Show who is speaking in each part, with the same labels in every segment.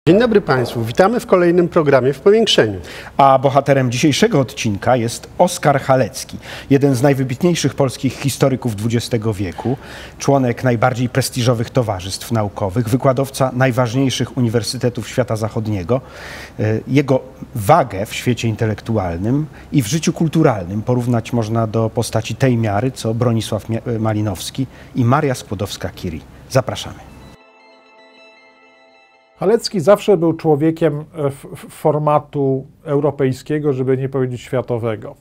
Speaker 1: Dzień dobry Państwu, witamy w kolejnym programie W Powiększeniu.
Speaker 2: A bohaterem dzisiejszego odcinka jest Oskar Halecki, jeden z najwybitniejszych polskich historyków XX wieku, członek najbardziej prestiżowych towarzystw naukowych, wykładowca najważniejszych uniwersytetów świata zachodniego. Jego wagę w świecie intelektualnym i w życiu kulturalnym porównać można do postaci tej miary, co Bronisław Malinowski i Maria Skłodowska-Curie. Zapraszamy.
Speaker 3: Halecki zawsze był człowiekiem formatu europejskiego, żeby nie powiedzieć światowego.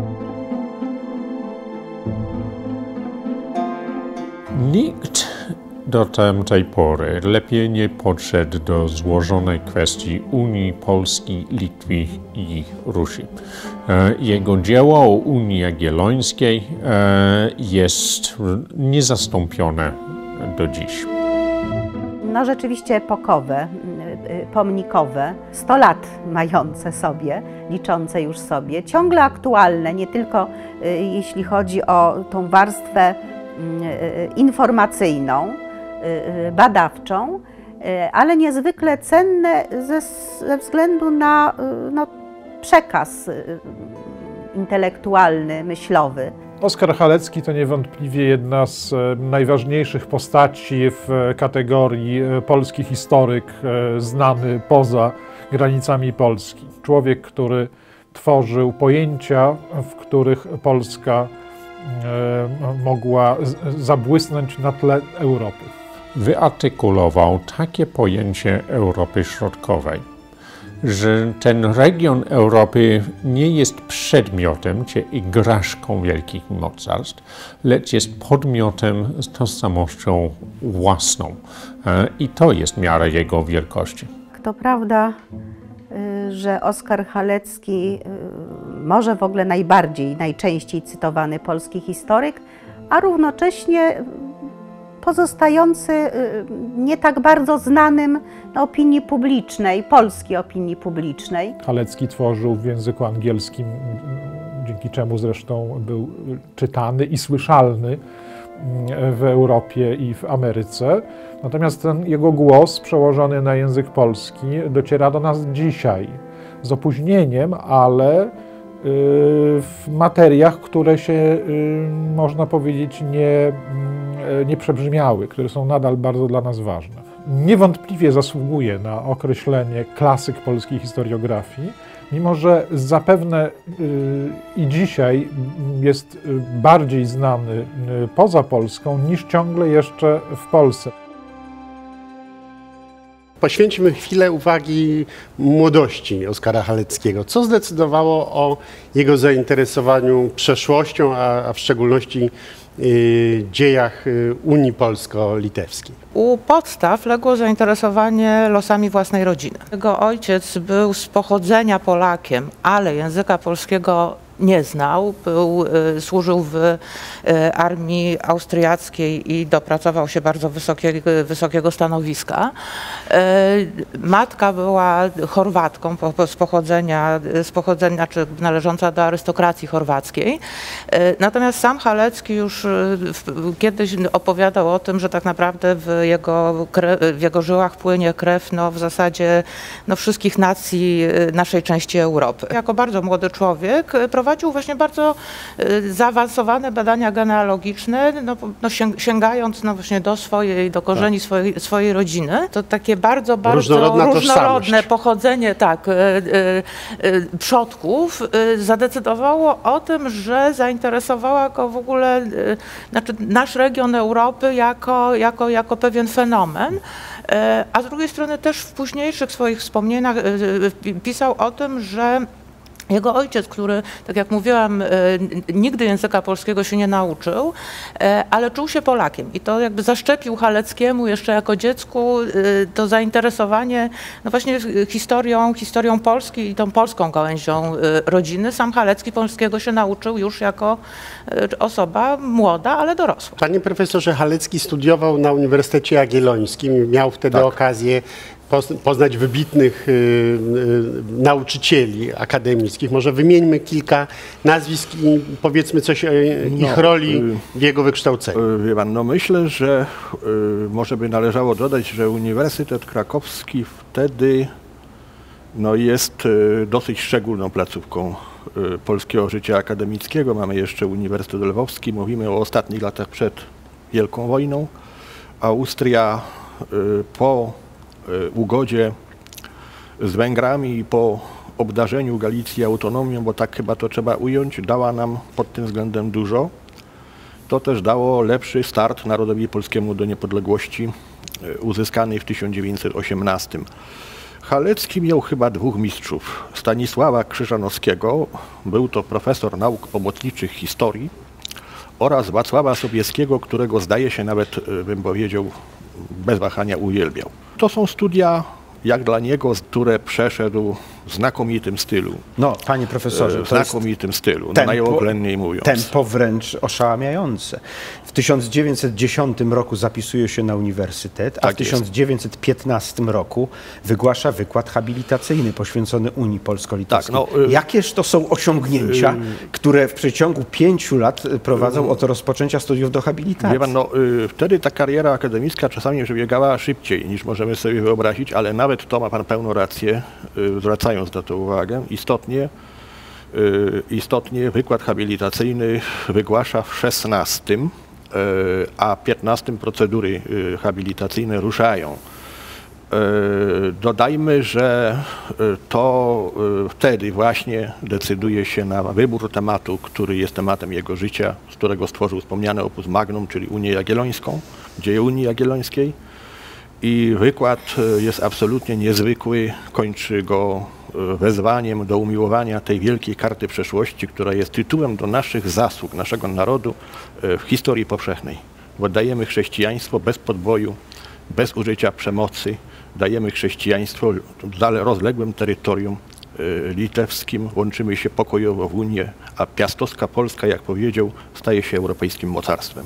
Speaker 4: Nikt do tamtej pory lepiej nie podszedł do złożonej kwestii Unii Polski, Litwy i Rusi. Jego dzieło o Unii Jagiellońskiej jest niezastąpione do dziś.
Speaker 5: No rzeczywiście epokowe, pomnikowe, 100 lat mające sobie, liczące już sobie, ciągle aktualne, nie tylko jeśli chodzi o tą warstwę informacyjną, badawczą, ale niezwykle cenne ze względu na przekaz intelektualny, myślowy.
Speaker 3: Oskar Halecki to niewątpliwie jedna z najważniejszych postaci w kategorii polski historyk znany poza granicami Polski. Człowiek, który tworzył pojęcia, w których Polska mogła zabłysnąć na tle Europy.
Speaker 4: Wyartykulował takie pojęcie Europy Środkowej, że ten region Europy nie jest przedmiotem czy igraszką wielkich mocarstw, lecz jest podmiotem z tożsamością własną. I to jest miara jego wielkości.
Speaker 5: To prawda, że Oskar Halecki może w ogóle najczęściej cytowany polski historyk, a równocześnie pozostający nie tak bardzo znanym opinii publicznej, polskiej opinii publicznej.
Speaker 3: Halecki tworzył w języku angielskim, dzięki czemu zresztą był czytany i słyszalny w Europie i w Ameryce. Natomiast ten jego głos przełożony na język polski dociera do nas dzisiaj z opóźnieniem, ale w materiach, które się, można powiedzieć, nie przebrzmiały, które są nadal bardzo dla nas ważne. Niewątpliwie zasługuje na określenie klasyk polskiej historiografii, mimo że zapewne i dzisiaj jest bardziej znany poza Polską niż ciągle jeszcze w Polsce.
Speaker 1: Poświęćmy chwilę uwagi młodości Oskara Haleckiego. Co zdecydowało o jego zainteresowaniu przeszłością, a w szczególności dziejach Unii Polsko-Litewskiej?
Speaker 6: U podstaw legło zainteresowanie losami własnej rodziny. Jego ojciec był z pochodzenia Polakiem, ale języka polskiego nie znał, służył w armii austriackiej i dopracował się bardzo wysokiego stanowiska. Matka była Chorwatką z pochodzenia czy należąca do arystokracji chorwackiej. Natomiast sam Halecki już kiedyś opowiadał o tym, że tak naprawdę w jego żyłach płynie krew w zasadzie wszystkich nacji naszej części Europy. Jako bardzo młody człowiek prowadził właśnie bardzo zaawansowane badania genealogiczne, sięgając właśnie do korzeni swojej rodziny. To takie bardzo różnorodne pochodzenie przodków zadecydowało o tym, że zainteresowała go w ogóle nasz region Europy jako pewien fenomen. A z drugiej strony też w późniejszych swoich wspomnieniach pisał o tym, że jego ojciec, który, tak jak mówiłam, nigdy języka polskiego się nie nauczył, ale czuł się Polakiem i to jakby zaszczepił Haleckiemu jeszcze jako dziecku to zainteresowanie właśnie historią Polski i tą polską gałęzią rodziny. Sam Halecki polskiego się nauczył już jako osoba młoda, ale dorosła.
Speaker 1: Panie profesorze, Halecki studiował na Uniwersytecie Jagiellońskim, miał wtedy okazję poznać wybitnych nauczycieli akademickich. Może wymieńmy kilka nazwisk i powiedzmy coś o ich roli w jego wykształceniu.
Speaker 7: Wie pan, no myślę, że może by należało dodać, że Uniwersytet Krakowski wtedy jest dosyć szczególną placówką polskiego życia akademickiego. Mamy jeszcze Uniwersytet Lwowski, mówimy o ostatnich latach przed Wielką Wojną. Austria po ugodzie z Węgrami i po obdarzeniu Galicji autonomią, bo tak chyba to trzeba ująć, dała nam pod tym względem dużo. To też dało lepszy start narodowi polskiemu do niepodległości uzyskanej w 1918. Halecki miał chyba dwóch mistrzów. Stanisława Krzyżanowskiego, był to profesor nauk pomocniczych historii, oraz Wacława Sobieskiego, którego zdaje się nawet, bym powiedział, bez wahania uwielbiał. To są studia, jak dla niego, które przeszedł w znakomitym stylu.
Speaker 2: No, panie profesorze,
Speaker 7: w znakomitym stylu, najoględniej mówiąc.
Speaker 2: Tempo wręcz oszałamiające. W 1910 roku zapisuje się na uniwersytet, a w 1915 roku wygłasza wykład habilitacyjny poświęcony Unii Polsko-Litewskiej. Jakież to są osiągnięcia, które w przeciągu 5 lat prowadzą do rozpoczęcia studiów do habilitacji?
Speaker 7: Wie pan, wtedy ta kariera akademicka czasami przebiegała szybciej, niż możemy sobie wyobrazić, ale nawet to ma pan pełną rację, zwracając na to uwagę. Istotnie wykład habilitacyjny wygłasza w 16, a 15 procedury habilitacyjne ruszają. Dodajmy, że to wtedy właśnie decyduje się na wybór tematu, który jest tematem jego życia, z którego stworzył wspomniane opus magnum, czyli Unię Jagiellońską, dzieje Unii Jagiellońskiej. I wykład jest absolutnie niezwykły, kończy go wezwaniem do umiłowania tej wielkiej karty przeszłości, która jest tytułem do naszych zasług, naszego narodu w historii powszechnej. Bo dajemy chrześcijaństwo bez podboju, bez użycia przemocy, dajemy chrześcijaństwo w rozległym terytorium litewskim, łączymy się pokojowo w Unię, a piastowska Polska, jak powiedział, staje się europejskim mocarstwem.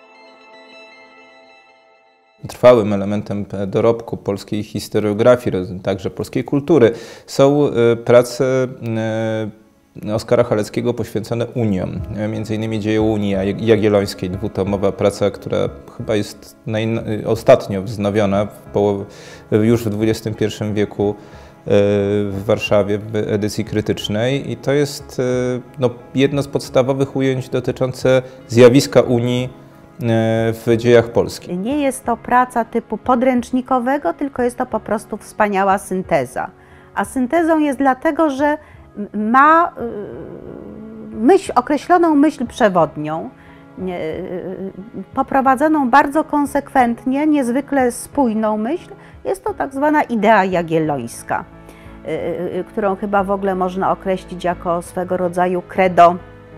Speaker 8: Trwałym elementem dorobku polskiej historiografii, także polskiej kultury, są prace Oskara Haleckiego poświęcone Uniom. Między innymi dzieje Unii Jagiellońskiej, dwutomowa praca, która chyba jest ostatnio wznowiona już w XXI wieku w Warszawie w edycji krytycznej. I to jest jedno z podstawowych ujęć dotyczące zjawiska Unii w dziejach Polski.
Speaker 5: Nie jest to praca typu podręcznikowego, tylko jest to po prostu wspaniała synteza. A syntezą jest dlatego, że ma określoną myśl przewodnią, poprowadzoną bardzo konsekwentnie, niezwykle spójną myśl. Jest to tak zwana idea jagiellońska, którą chyba w ogóle można określić jako swego rodzaju credo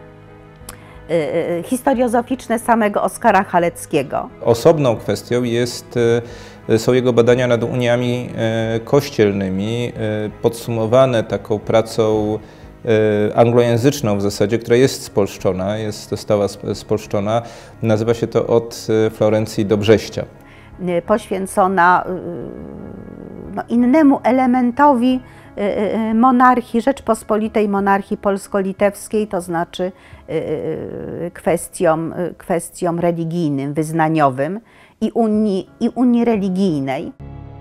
Speaker 5: historiozoficzne samego Oskara Haleckiego.
Speaker 8: Osobną kwestią są jego badania nad uniami kościelnymi, podsumowane taką pracą anglojęzyczną w zasadzie, która jest spolszczona, została spolszczona. Nazywa się to Od Florencji do Brześcia.
Speaker 5: Poświęcona innemu elementowi monarchii, Rzeczpospolitej monarchii polsko-litewskiej, to znaczy kwestiom religijnym, wyznaniowym i unii religijnej.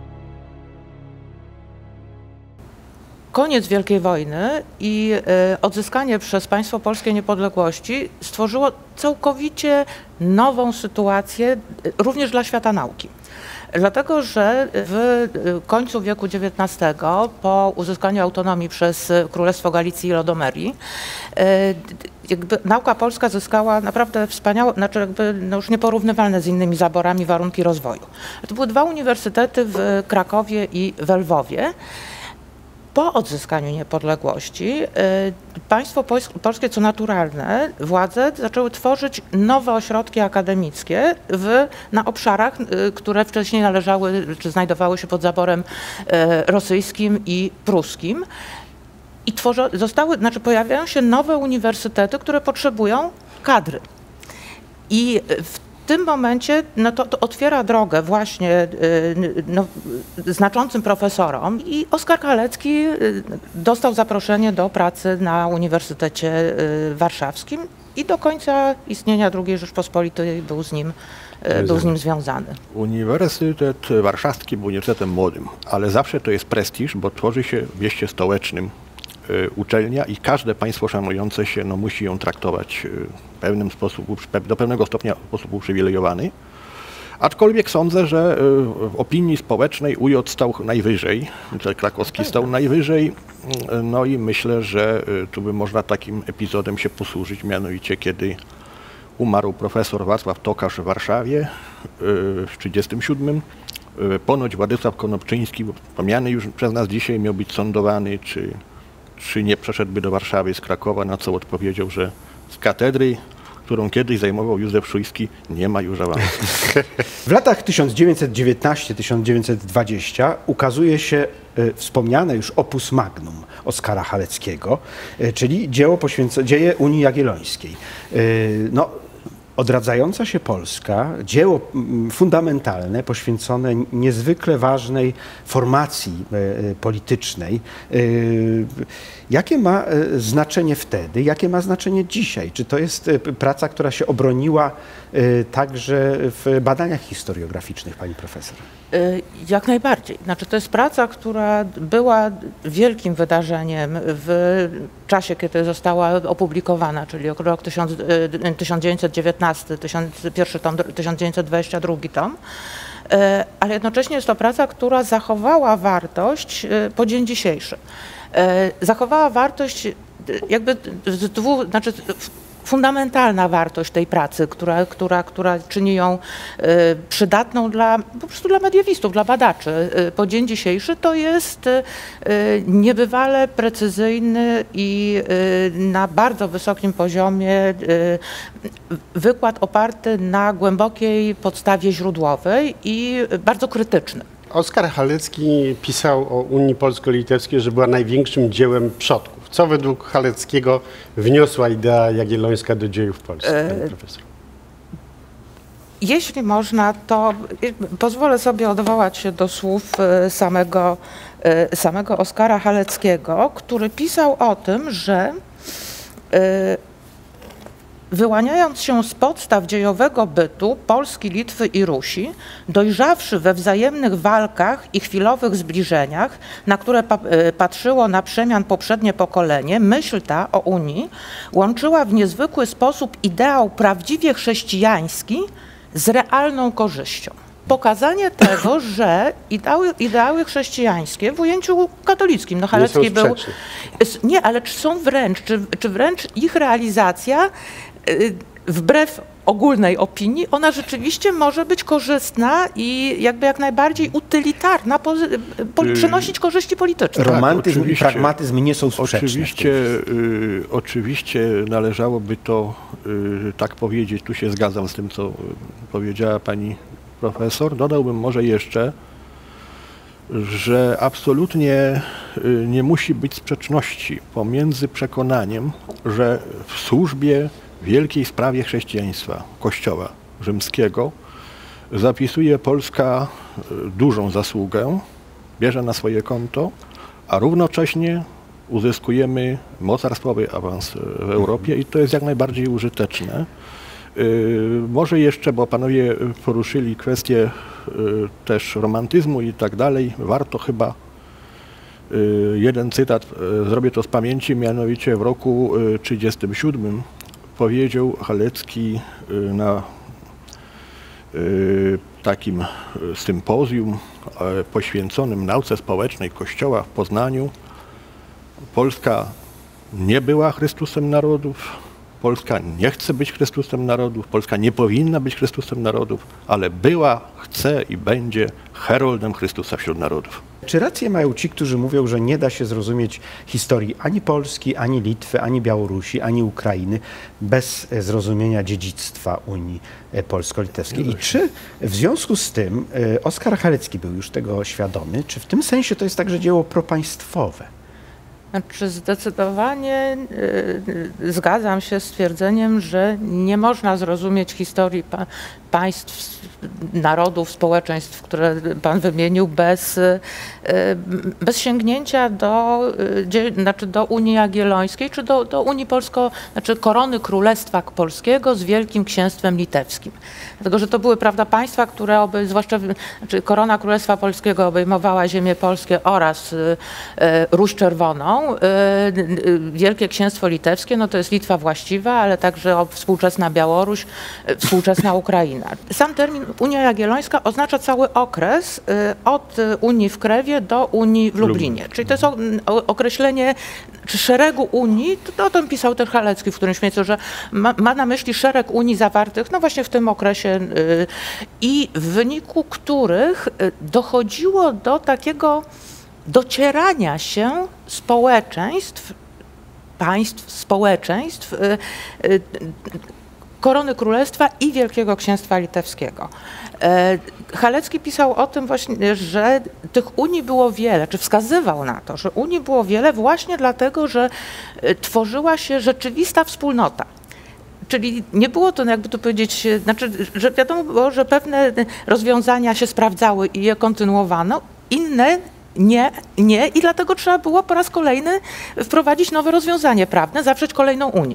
Speaker 6: Koniec Wielkiej Wojny i odzyskanie przez państwo polskie niepodległości stworzyło całkowicie nową sytuację również dla świata nauki. Dlatego, że w końcu wieku XIX, po uzyskaniu autonomii przez Królestwo Galicji i Lodomerii, nauka polska zyskała naprawdę wspaniałe, już nieporównywalne z innymi zaborami warunki rozwoju. To były dwa uniwersytety w Krakowie i w Lwowie. Po odzyskaniu niepodległości państwo polskie, co naturalne, władze zaczęły tworzyć nowe ośrodki akademickie na obszarach, które wcześniej należały, czy znajdowały się pod zaborem rosyjskim i pruskim. I pojawiają się nowe uniwersytety, które potrzebują kadry. I w tym momencie no to otwiera drogę właśnie znaczącym profesorom i Oskar Halecki dostał zaproszenie do pracy na Uniwersytecie Warszawskim i do końca istnienia II Rzeczpospolitej był z nim związany.
Speaker 7: Uniwersytet Warszawski był uniwersytetem młodym, ale zawsze to jest prestiż, bo tworzy się w mieście stołecznym uczelnia i każde państwo szanujące się musi ją traktować w pewnym sposób, do pewnego stopnia w sposób uprzywilejowany. Aczkolwiek sądzę, że w opinii społecznej UJ stał najwyżej, krakowski stał najwyżej, no i myślę, że tu by można takim epizodem się posłużyć, mianowicie kiedy umarł profesor Wacław Tokarz w Warszawie w 1937. Ponoć Władysław Konopczyński, wspomniany już przez nas dzisiaj, miał być sądowany, czy nie przeszedłby do Warszawy z Krakowa, na co odpowiedział, że z katedry, którą kiedyś zajmował Józef Szujski, nie ma już awansu.
Speaker 2: W latach 1919-1920 ukazuje się wspomniane już opus magnum Oskara Haleckiego, czyli dzieje Unii Jagiellońskiej. Odradzająca się Polska, dzieło fundamentalne, poświęcone niezwykle ważnej formacji politycznej. Jakie ma znaczenie wtedy, jakie ma znaczenie dzisiaj? Czy to jest praca, która się obroniła także w badaniach historiograficznych, pani profesor?
Speaker 6: Jak najbardziej. Znaczy, to jest praca, która była wielkim wydarzeniem w czasie, kiedy została opublikowana, czyli rok 1919, pierwszy tom, 1922 tom. Ale jednocześnie jest to praca, która zachowała wartość po dzień dzisiejszy. Zachowała wartość jakby fundamentalna wartość tej pracy, która czyni ją przydatną po prostu dla mediewistów, dla badaczy. Po dzień dzisiejszy to jest niebywale precyzyjny i na bardzo wysokim poziomie wykład oparty na głębokiej podstawie źródłowej i bardzo krytyczny.
Speaker 1: Oskar Halecki pisał o Unii Polsko-Litewskiej, że była największym dziełem przodków. Co według Haleckiego wniosła idea jagiellońska do dziejów Polski, pani profesor?
Speaker 6: Jeśli można, to pozwolę sobie odwołać się do słów samego Oskara Haleckiego, który pisał o tym, że wyłaniając się z podstaw dziejowego bytu Polski, Litwy i Rusi, dojrzawszy we wzajemnych walkach i chwilowych zbliżeniach, na które patrzyło na przemian poprzednie pokolenie, myśl ta o Unii łączyła w niezwykły sposób ideał prawdziwie chrześcijański z realną korzyścią. Pokazanie tego, że ideały chrześcijańskie w ujęciu katolickim, Halecki był... Nie, ale czy wręcz ich realizacja wbrew ogólnej opinii, ona rzeczywiście może być korzystna i jak najbardziej utylitarna, przynosić korzyści polityczne.
Speaker 2: Romantyzm i pragmatyzm nie są sprzeczne.
Speaker 7: Oczywiście należałoby to tak powiedzieć, tu się zgadzam z tym, co powiedziała pani profesor. Dodałbym może jeszcze, że absolutnie nie musi być sprzeczności pomiędzy przekonaniem, że w służbie wielkiej sprawie chrześcijaństwa, Kościoła rzymskiego, zapisuje Polska dużą zasługę, bierze na swoje konto, a równocześnie uzyskujemy mocarstwowy awans w Europie i to jest jak najbardziej użyteczne. Może jeszcze, bo panowie poruszyli kwestię też romantyzmu i tak dalej, warto chyba jeden cytat, zrobię to z pamięci, mianowicie w roku 1937 powiedział Halecki na takim sympozjum poświęconym nauce społecznej Kościoła w Poznaniu: Polska nie była Chrystusem narodów, Polska nie chce być Chrystusem narodów, Polska nie powinna być Chrystusem narodów, ale była, chce i będzie heroldem Chrystusa wśród narodów.
Speaker 2: Czy rację mają ci, którzy mówią, że nie da się zrozumieć historii ani Polski, ani Litwy, ani Białorusi, ani Ukrainy bez zrozumienia dziedzictwa Unii Polsko-Litewskiej? I czy w związku z tym Oskar Halecki był już tego świadomy? Czy w tym sensie to jest także dzieło propaństwowe?
Speaker 6: Znaczy zdecydowanie zgadzam się z stwierdzeniem, że nie można zrozumieć historii państw, narodów, społeczeństw, które pan wymienił, bez sięgnięcia do Unii Jagiellońskiej, czy do Unii Korony Królestwa Polskiego z Wielkim Księstwem Litewskim. Dlatego, że to były, prawda, państwa, które Korona Królestwa Polskiego obejmowała ziemię polskie oraz Ruś Czerwoną. Wielkie Księstwo Litewskie, no to jest Litwa właściwa, ale także współczesna Białoruś, współczesna Ukraina. Sam termin Unia Jagiellońska oznacza cały okres od Unii w Krewie do Unii w Lublinie. Czyli to jest określenie szeregu unii, to o tym pisał też Halecki w którymś miejscu, że ma na myśli szereg unii zawartych, no właśnie w tym okresie i w wyniku których dochodziło do takiego docierania się społeczeństw Korony Królestwa i Wielkiego Księstwa Litewskiego. Halecki pisał o tym właśnie, że tych unii było wiele, czy wskazywał na to, że unii było wiele właśnie dlatego, że tworzyła się rzeczywista wspólnota. Czyli nie było to, jakby to powiedzieć, znaczy, że wiadomo było, że pewne rozwiązania się sprawdzały i je kontynuowano, inne nie i dlatego trzeba było po raz kolejny wprowadzić nowe rozwiązanie prawne, zawrzeć kolejną unię.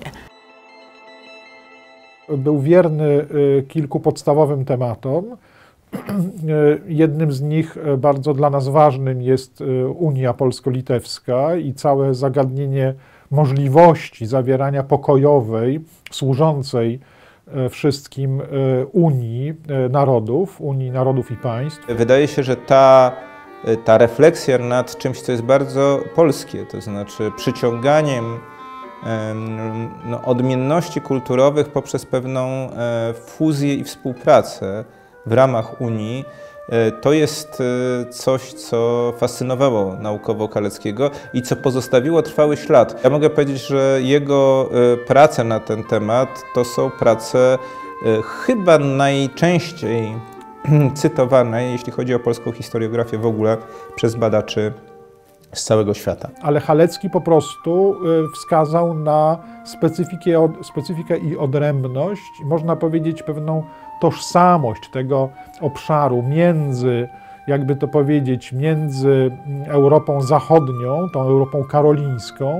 Speaker 3: Był wierny kilku podstawowym tematom. Jednym z nich, bardzo dla nas ważnym, jest Unia Polsko-Litewska i całe zagadnienie możliwości zawierania pokojowej, służącej wszystkim Unii Narodów i Państw.
Speaker 8: Wydaje się, że ta refleksja nad czymś, co jest bardzo polskie, to znaczy przyciąganiem odmienności kulturowych poprzez pewną fuzję i współpracę w ramach Unii, to jest coś, co fascynowało naukowo Haleckiego i co pozostawiło trwały ślad. Ja mogę powiedzieć, że jego prace na ten temat to są prace chyba najczęściej cytowane, jeśli chodzi o polską historiografię w ogóle, przez badaczy z całego świata.
Speaker 3: Ale Halecki po prostu wskazał na specyfikę i odrębność, można powiedzieć pewną tożsamość tego obszaru między, jakby to powiedzieć, między Europą Zachodnią, tą Europą karolińską,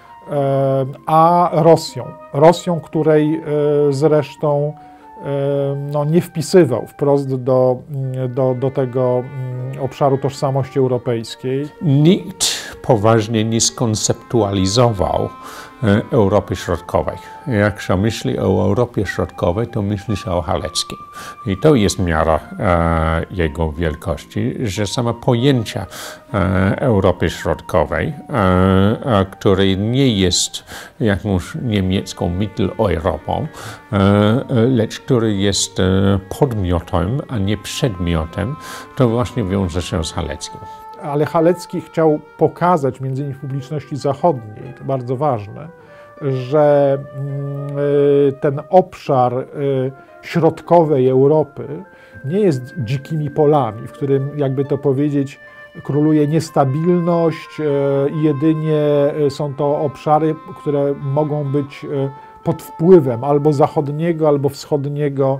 Speaker 3: a Rosją, której zresztą nie wpisywał wprost do tego obszaru tożsamości europejskiej.
Speaker 4: Nikt poważnie nie skonceptualizował Europy Środkowej. Jak się myśli o Europie Środkowej, to myśli się o Haleckim. I to jest miara jego wielkości, że same pojęcia Europy Środkowej, której nie jest jakąś niemiecką Mitteleuropą, lecz który jest podmiotem, a nie przedmiotem, to właśnie wiąże się z Haleckim.
Speaker 3: Ale Halecki chciał pokazać, między innymi w publiczności zachodniej, to bardzo ważne, że ten obszar środkowej Europy nie jest dzikimi polami, w którym, jakby to powiedzieć, króluje niestabilność i jedynie są to obszary, które mogą być pod wpływem albo zachodniego, albo wschodniego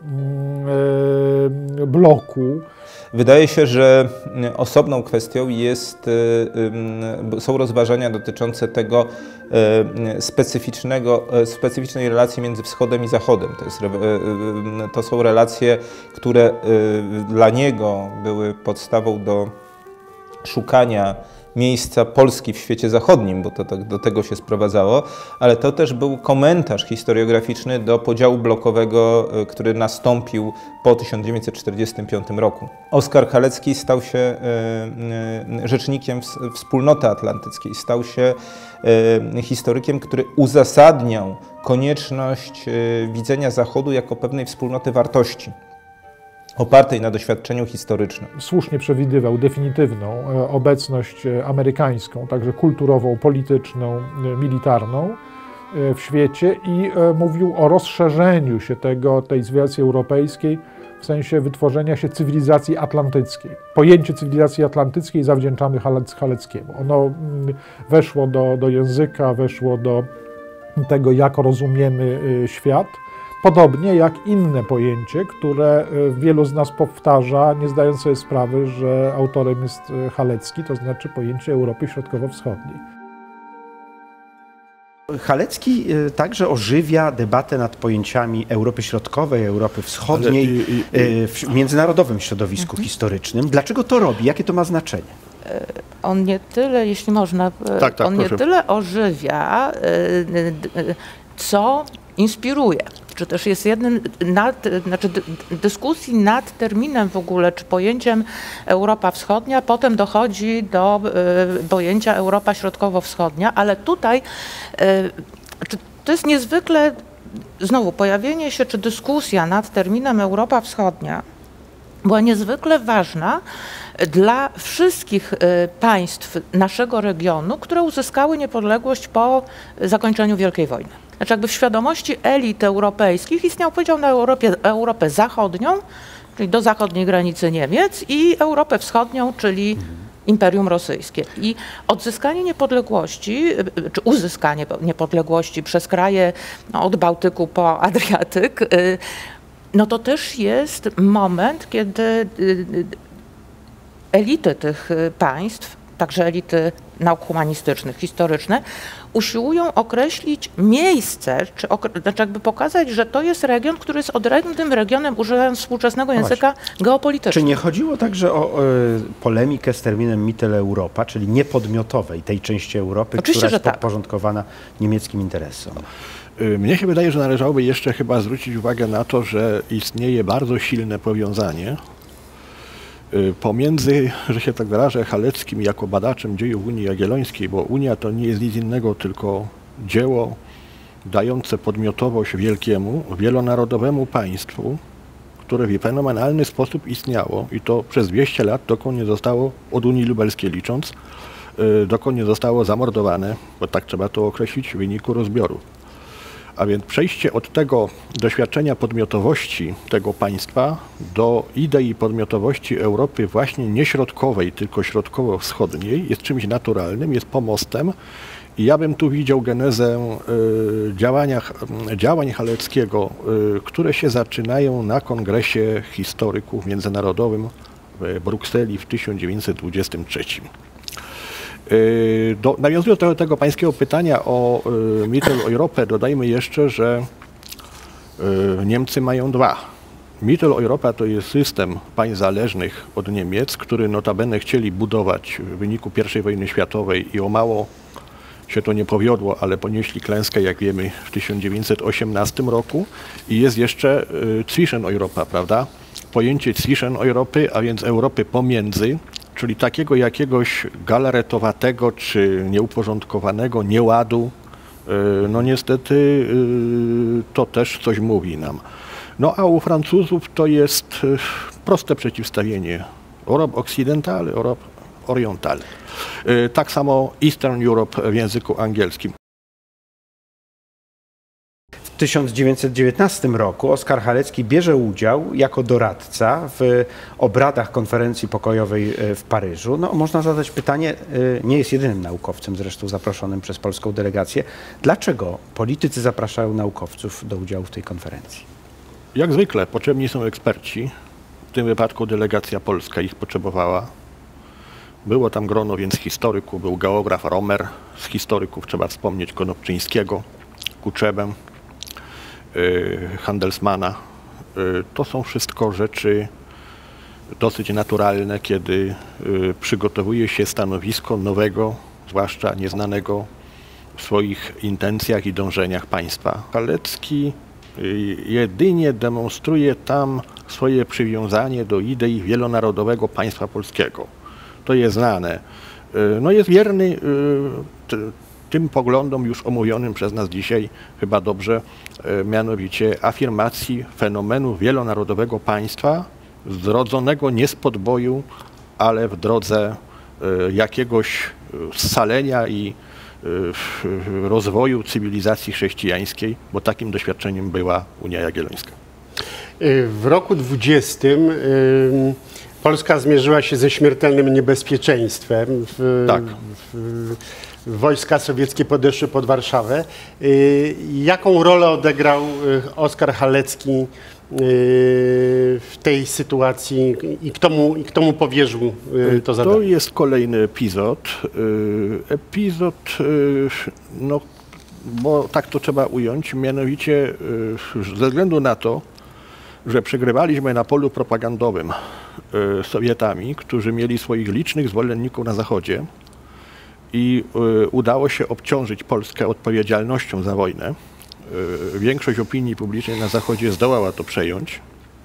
Speaker 3: bloku.
Speaker 8: Wydaje się, że osobną kwestią są rozważania dotyczące tego specyficznej relacji między Wschodem i Zachodem. To są relacje, które dla niego były podstawą do szukania miejsca Polski w świecie zachodnim, bo to do tego się sprowadzało, ale to też był komentarz historiograficzny do podziału blokowego, który nastąpił po 1945 roku. Oskar Halecki stał się rzecznikiem Wspólnoty Atlantyckiej, stał się historykiem, który uzasadniał konieczność widzenia Zachodu jako pewnej wspólnoty wartości, opartej na doświadczeniu historycznym.
Speaker 3: Słusznie przewidywał definitywną obecność amerykańską, także kulturową, polityczną, militarną w świecie i mówił o rozszerzeniu się tej cywilizacji europejskiej w sensie wytworzenia się cywilizacji atlantyckiej. Pojęcie cywilizacji atlantyckiej zawdzięczamy Haleckiemu. Ono weszło do języka, weszło do tego, jak rozumiemy świat, podobnie jak inne pojęcie, które wielu z nas powtarza, nie zdając sobie sprawy, że autorem jest Halecki, to znaczy pojęcie Europy Środkowo-Wschodniej.
Speaker 2: Halecki także ożywia debatę nad pojęciami Europy Środkowej, Europy Wschodniej w międzynarodowym środowisku historycznym. Dlaczego to robi? Jakie to ma znaczenie?
Speaker 6: On nie tyle, jeśli można, on nie tyle ożywia, co inspiruje. Czy też jest jednym dyskusji nad terminem w ogóle, czy pojęciem Europa Wschodnia, potem dochodzi do pojęcia Europa Środkowo-Wschodnia, ale tutaj to jest niezwykle, znowu pojawienie się, czy dyskusja nad terminem Europa Wschodnia była niezwykle ważna dla wszystkich państw naszego regionu, które uzyskały niepodległość po zakończeniu Wielkiej Wojny. Znaczy jakby w świadomości elit europejskich istniał podział na Europę Zachodnią, czyli do zachodniej granicy Niemiec, i Europę Wschodnią, czyli Imperium Rosyjskie. I odzyskanie niepodległości, czy uzyskanie niepodległości przez kraje od Bałtyku po Adriatyk, no to też jest moment, kiedy elity tych państw, także elity nauk humanistycznych, historyczne, usiłują określić miejsce, czy jakby pokazać, że to jest region, który jest odrębnym regionem, używając współczesnego języka geopolitycznego.
Speaker 2: Czy nie chodziło także o polemikę z terminem Mitteleuropa, czyli niepodmiotowej tej części Europy,
Speaker 6: oczywiście,
Speaker 2: która jest podporządkowana niemieckim interesom?
Speaker 7: Mnie się wydaje, że należałoby jeszcze chyba zwrócić uwagę na to, że istnieje bardzo silne powiązanie pomiędzy, że się tak wyrażę, Haleckim jako badaczem dziejów Unii Jagiellońskiej, bo Unia to nie jest nic innego, tylko dzieło dające podmiotowość wielkiemu, wielonarodowemu państwu, które w fenomenalny sposób istniało i to przez 200 lat, dokąd nie zostało, od Unii Lubelskiej licząc, dokąd nie zostało zamordowane, bo tak trzeba to określić, w wyniku rozbiorów. A więc przejście od tego doświadczenia podmiotowości tego państwa do idei podmiotowości Europy właśnie nie środkowej, tylko środkowo-wschodniej jest czymś naturalnym, jest pomostem. I ja bym tu widział genezę działań Haleckiego, które się zaczynają na Kongresie Historyków Międzynarodowym w Brukseli w 1923. Nawiązując do tego pańskiego pytania o Mitteleuropę, dodajmy jeszcze, że Niemcy mają dwa. Mitteleuropa to jest system państw zależnych od Niemiec, który notabene chcieli budować w wyniku I wojny światowej i o mało się to nie powiodło, ale ponieśli klęskę, jak wiemy, w 1918 roku. I jest jeszcze Zwischeneuropa, prawda? Pojęcie Zwischeneuropy, a więc Europy pomiędzy, czyli takiego jakiegoś galaretowatego czy nieuporządkowanego nieładu, no niestety to też coś mówi nam. No a u Francuzów to jest proste przeciwstawienie. Europe Occidentale, Europe Orientale. Tak samo Eastern Europe w języku angielskim.
Speaker 2: W 1919 roku Oskar Halecki bierze udział jako doradca w obradach konferencji pokojowej w Paryżu. No, można zadać pytanie, nie jest jedynym naukowcem zresztą zaproszonym przez polską delegację. Dlaczego politycy zapraszają naukowców do udziału w tej konferencji?
Speaker 7: Jak zwykle potrzebni są eksperci. W tym wypadku delegacja polska ich potrzebowała. Było tam grono więc historyków, był geograf Romer, z historyków trzeba wspomnieć Konopczyńskiego, Kuczebę, Handelsmana. To są wszystko rzeczy dosyć naturalne, kiedy przygotowuje się stanowisko nowego, zwłaszcza nieznanego w swoich intencjach i dążeniach państwa. Halecki jedynie demonstruje tam swoje przywiązanie do idei wielonarodowego państwa polskiego. To jest znane. No jest wierny tym poglądom już omówionym przez nas dzisiaj chyba dobrze, mianowicie afirmacji fenomenu wielonarodowego państwa zrodzonego nie z podboju, ale w drodze jakiegoś scalenia i rozwoju cywilizacji chrześcijańskiej, bo takim doświadczeniem była Unia Jagiellońska.
Speaker 1: W roku 20 Polska zmierzyła się ze śmiertelnym niebezpieczeństwem.
Speaker 7: Tak.
Speaker 1: Wojska sowieckie podeszły pod Warszawę. Jaką rolę odegrał Oskar Halecki w tej sytuacji i kto mu powierzył to zadanie?
Speaker 7: To jest kolejny epizod. No, bo tak to trzeba ująć, mianowicie ze względu na to, że przegrywaliśmy na polu propagandowym Sowietami, którzy mieli swoich licznych zwolenników na Zachodzie i udało się obciążyć Polskę odpowiedzialnością za wojnę. Większość opinii publicznej na Zachodzie zdołała to przejąć,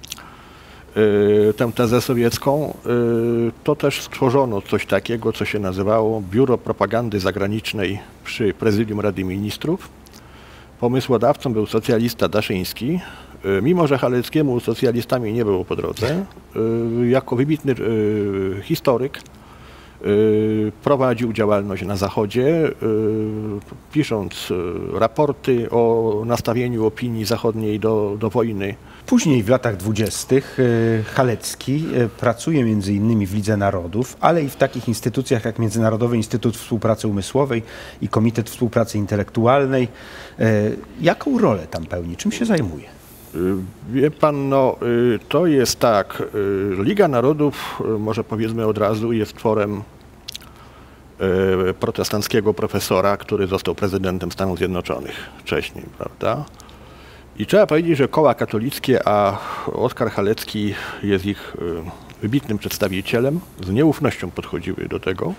Speaker 7: tę tezę sowiecką. To też stworzono coś takiego, co się nazywało Biuro Propagandy Zagranicznej przy Prezydium Rady Ministrów. Pomysłodawcą był socjalista Daszyński. Mimo że Haleckiemu socjalistami nie było po drodze, jako wybitny historyk prowadził działalność na Zachodzie, pisząc raporty o nastawieniu opinii zachodniej do wojny.
Speaker 2: Później w latach 20. Halecki pracuje między innymi w Lidze Narodów, ale i w takich instytucjach jak Międzynarodowy Instytut Współpracy Umysłowej i Komitet Współpracy Intelektualnej. Jaką rolę tam pełni? Czym się zajmuje?
Speaker 7: Wie pan, no to jest tak, Liga Narodów, może powiedzmy od razu, jest tworem protestanckiego profesora, który został prezydentem Stanów Zjednoczonych wcześniej, prawda? I trzeba powiedzieć, że koła katolickie, a Oskar Halecki jest ich wybitnym przedstawicielem, z nieufnością podchodziły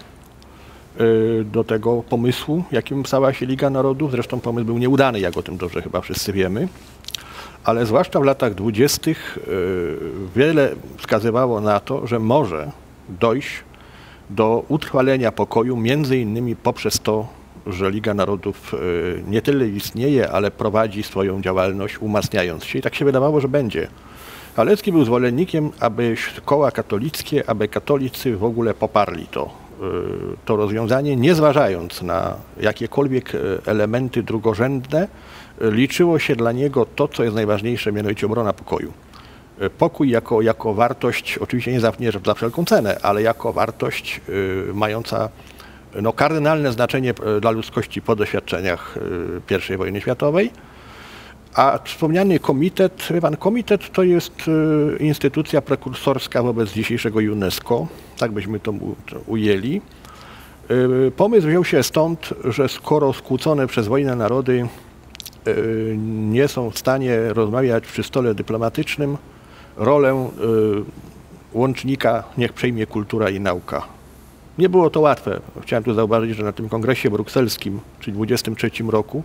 Speaker 7: do tego pomysłu, jakim stała się Liga Narodów. Zresztą pomysł był nieudany, jak o tym dobrze chyba wszyscy wiemy. Ale zwłaszcza w latach 20. wiele wskazywało na to, że może dojść do utrwalenia pokoju, między innymi poprzez to, że Liga Narodów nie tyle istnieje, ale prowadzi swoją działalność, umacniając się. I tak się wydawało, że będzie. Halecki był zwolennikiem, aby koła katolickie, aby katolicy w ogóle poparli to rozwiązanie, nie zważając na jakiekolwiek elementy drugorzędne. Liczyło się dla niego to, co jest najważniejsze, mianowicie obrona pokoju. Pokój jako wartość, oczywiście nie za wszelką cenę, ale jako wartość mająca kardynalne znaczenie dla ludzkości po doświadczeniach I wojny światowej. A wspomniany komitet, komitet to jest instytucja prekursorska wobec dzisiejszego UNESCO, tak byśmy to ujęli. Pomysł wziął się stąd, że skoro skłócone przez wojnę narody nie są w stanie rozmawiać przy stole dyplomatycznym, rolę łącznika niech przejmie kultura i nauka. Nie było to łatwe. Chciałem tu zauważyć, że na tym kongresie brukselskim, czyli w 1923 roku,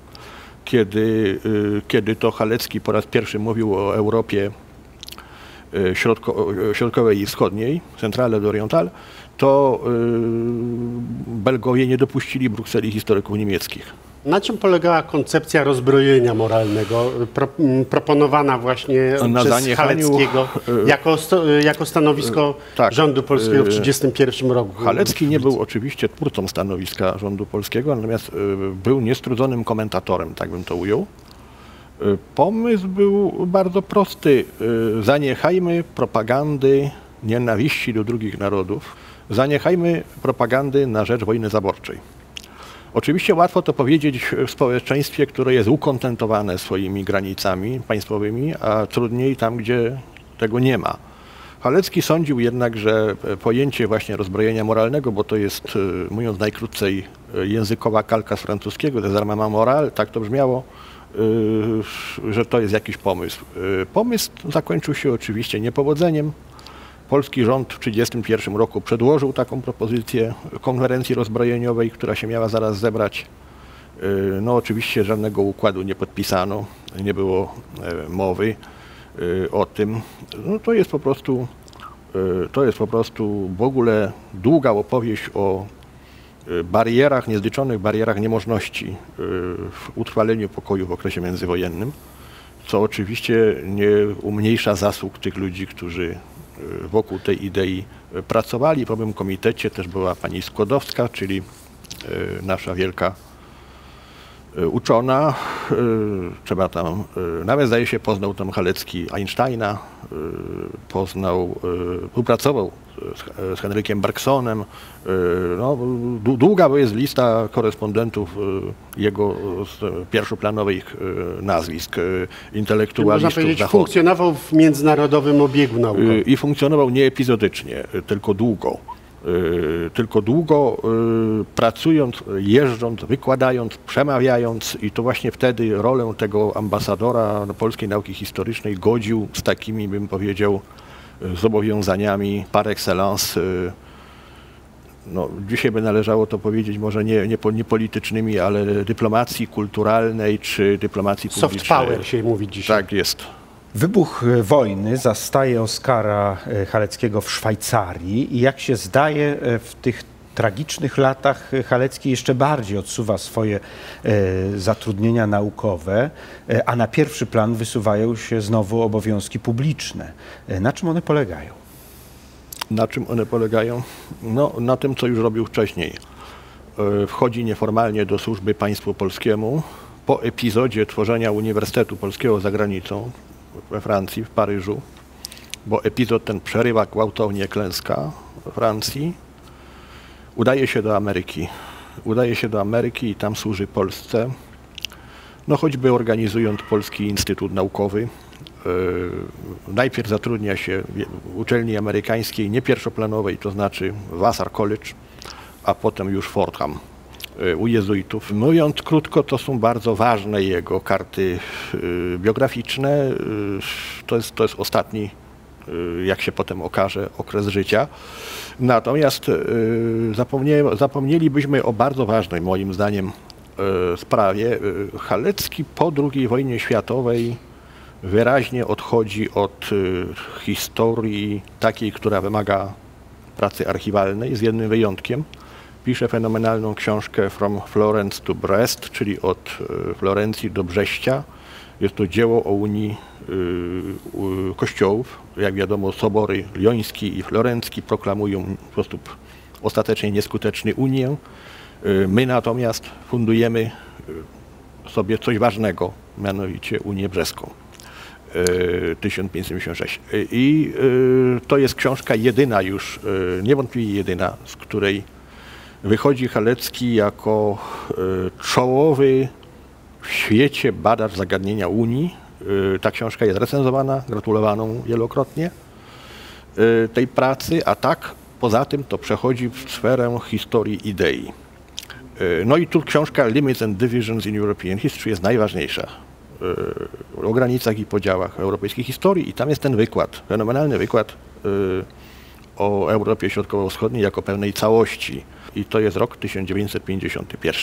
Speaker 7: kiedy to Halecki po raz pierwszy mówił o Europie środkowej i wschodniej, Centrale d'Oriental, to Belgowie nie dopuścili Brukseli historyków niemieckich.
Speaker 1: Na czym polegała koncepcja rozbrojenia moralnego proponowana właśnie przez Haleckiego jako stanowisko rządu polskiego w 1931 roku?
Speaker 7: Halecki nie był oczywiście twórcą stanowiska rządu polskiego, natomiast był niestrudzonym komentatorem, tak bym to ujął. Pomysł był bardzo prosty. Zaniechajmy propagandy nienawiści do drugich narodów. Zaniechajmy propagandy na rzecz wojny zaborczej. Oczywiście łatwo to powiedzieć w społeczeństwie, które jest ukontentowane swoimi granicami państwowymi, a trudniej tam, gdzie tego nie ma. Halecki sądził jednak, że pojęcie właśnie rozbrojenia moralnego, bo to jest, mówiąc najkrócej, językowa kalka z francuskiego, désarmement moral, tak to brzmiało, że to jest jakiś pomysł. Pomysł zakończył się oczywiście niepowodzeniem. Polski rząd w 1931 roku przedłożył taką propozycję konferencji rozbrojeniowej, która się miała zaraz zebrać. No oczywiście żadnego układu nie podpisano, nie było mowy o tym. No, to jest po prostu w ogóle długa opowieść o barierach, niezliczonych barierach niemożności w utrwaleniu pokoju w okresie międzywojennym, co oczywiście nie umniejsza zasług tych ludzi, którzy wokół tej idei pracowali. W owym komitecie też była pani Skłodowska, czyli nasza wielka uczona. Trzeba tam, nawet zdaje się, poznał tam Halecki Einsteina, współpracował z Henrykiem Bergsonem. No, długa jest lista korespondentów jego z pierwszoplanowych nazwisk, intelektualistów.
Speaker 1: Można powiedzieć, funkcjonował w międzynarodowym obiegu naukowym.
Speaker 7: I funkcjonował nie epizodycznie, tylko długo. Pracując, jeżdżąc, wykładając, przemawiając, i to właśnie wtedy rolę tego ambasadora polskiej nauki historycznej godził z takimi, bym powiedział, zobowiązaniami par excellence. No, dzisiaj by należało to powiedzieć może nie politycznymi, ale dyplomacji kulturalnej czy dyplomacji publicznej.
Speaker 1: Soft power się mówi dzisiaj.
Speaker 7: Tak jest.
Speaker 2: Wybuch wojny zastaje Oskara Haleckiego w Szwajcarii i jak się zdaje, w tych tragicznych latach Halecki jeszcze bardziej odsuwa swoje zatrudnienia naukowe, a na pierwszy plan wysuwają się znowu obowiązki publiczne. Na czym one polegają?
Speaker 7: Na czym one polegają? No, na tym, co już robił wcześniej. Wchodzi nieformalnie do służby państwu polskiemu po epizodzie tworzenia Uniwersytetu Polskiego za granicą, we Francji, w Paryżu, bo epizod ten przerywa gwałtownie klęska we Francji. Udaje się do Ameryki i tam służy Polsce. No choćby organizując Polski Instytut Naukowy. Najpierw zatrudnia się w uczelni amerykańskiej, nie pierwszoplanowej, to znaczy Vassar College, a potem już Fordham u jezuitów. Mówiąc krótko, to są bardzo ważne jego karty biograficzne. To jest ostatni, jak się potem okaże, okres życia. Natomiast zapomnielibyśmy o bardzo ważnej, moim zdaniem, sprawie. Halecki po II wojnie światowej wyraźnie odchodzi od historii takiej, która wymaga pracy archiwalnej, z jednym wyjątkiem. Pisze fenomenalną książkę From Florence to Brest, czyli od Florencji do Brześcia. Jest to dzieło o Unii Kościołów. Jak wiadomo, sobory lioński i florencki proklamują w sposób ostatecznie nieskuteczny Unię. My natomiast fundujemy sobie coś ważnego, mianowicie Unię Brzeską. 1576. I to jest książka jedyna już, niewątpliwie jedyna, z której wychodzi Halecki jako czołowy w świecie badacz zagadnienia Unii. Ta książka jest recenzowana, gratulowano wielokrotnie tej pracy, a tak poza tym to przechodzi w sferę historii idei. No i tu książka Limits and Divisions in European History jest najważniejsza o granicach i podziałach europejskiej historii i tam jest ten wykład, fenomenalny wykład o Europie Środkowo-Wschodniej jako pewnej całości. I to jest rok 1951.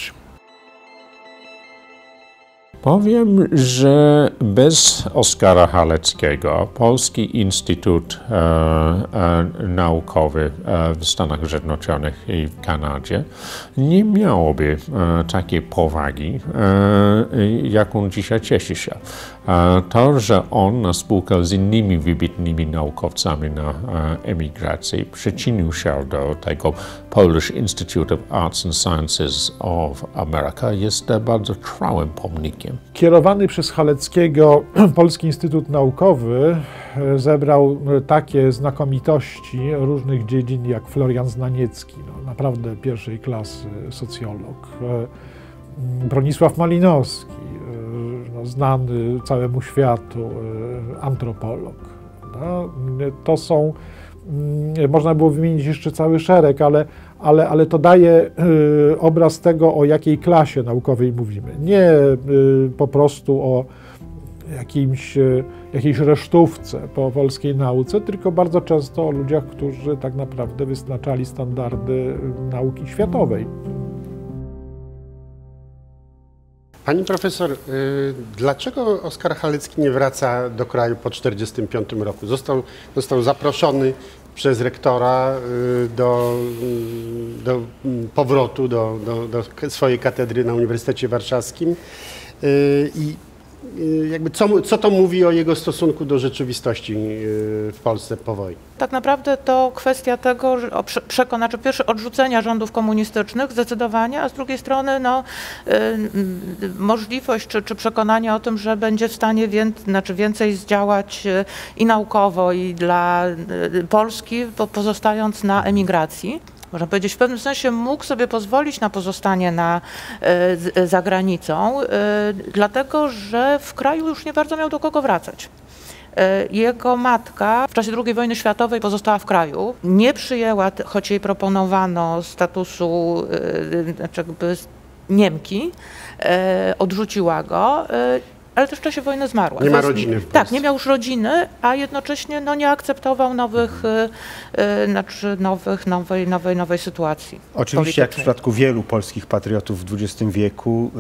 Speaker 4: Powiem, że bez Oskara Haleckiego Polski Instytut Naukowy w Stanach Zjednoczonych i w Kanadzie nie miałoby takiej powagi, jaką dzisiaj cieszy się. To, że on na spółkę z innymi wybitnymi naukowcami na emigracji przyczynił się do tego Polish Institute of Arts and Sciences of America, jest bardzo trwałym pomnikiem.
Speaker 3: Kierowany przez Haleckiego Polski Instytut Naukowy zebrał takie znakomitości różnych dziedzin jak Florian Znaniecki, no, naprawdę pierwszej klasy socjolog, Bronisław Malinowski, no, znany całemu światu antropolog. No, to są, można było wymienić jeszcze cały szereg, ale to daje obraz tego, o jakiej klasie naukowej mówimy. Nie po prostu o jakiejś resztówce po polskiej nauce, tylko bardzo często o ludziach, którzy tak naprawdę wyznaczali standardy nauki światowej.
Speaker 1: Pani profesor, dlaczego Oskar Halecki nie wraca do kraju po 1945 roku? Został zaproszony przez rektora do powrotu do swojej katedry na Uniwersytecie Warszawskim i jakby co to mówi o jego stosunku do rzeczywistości w Polsce po wojnie?
Speaker 6: Tak naprawdę to kwestia tego, że znaczy pierwsze odrzucenia rządów komunistycznych zdecydowanie, a z drugiej strony no, możliwość czy przekonanie o tym, że będzie w stanie więcej zdziałać i naukowo, i dla Polski, pozostając na emigracji. Można powiedzieć, w pewnym sensie mógł sobie pozwolić na pozostanie za granicą, dlatego że w kraju już nie bardzo miał do kogo wracać. Jego matka w czasie II wojny światowej pozostała w kraju, nie przyjęła, choć jej proponowano statusu znaczy jakby Niemki, odrzuciła go. Ale też w czasie wojny zmarła.
Speaker 1: Nie ma rodziny w Polsce.
Speaker 6: Tak, nie miał już rodziny, a jednocześnie no, nie akceptował nowej sytuacji.
Speaker 2: Oczywiście, jak w przypadku wielu polskich patriotów w XX wieku,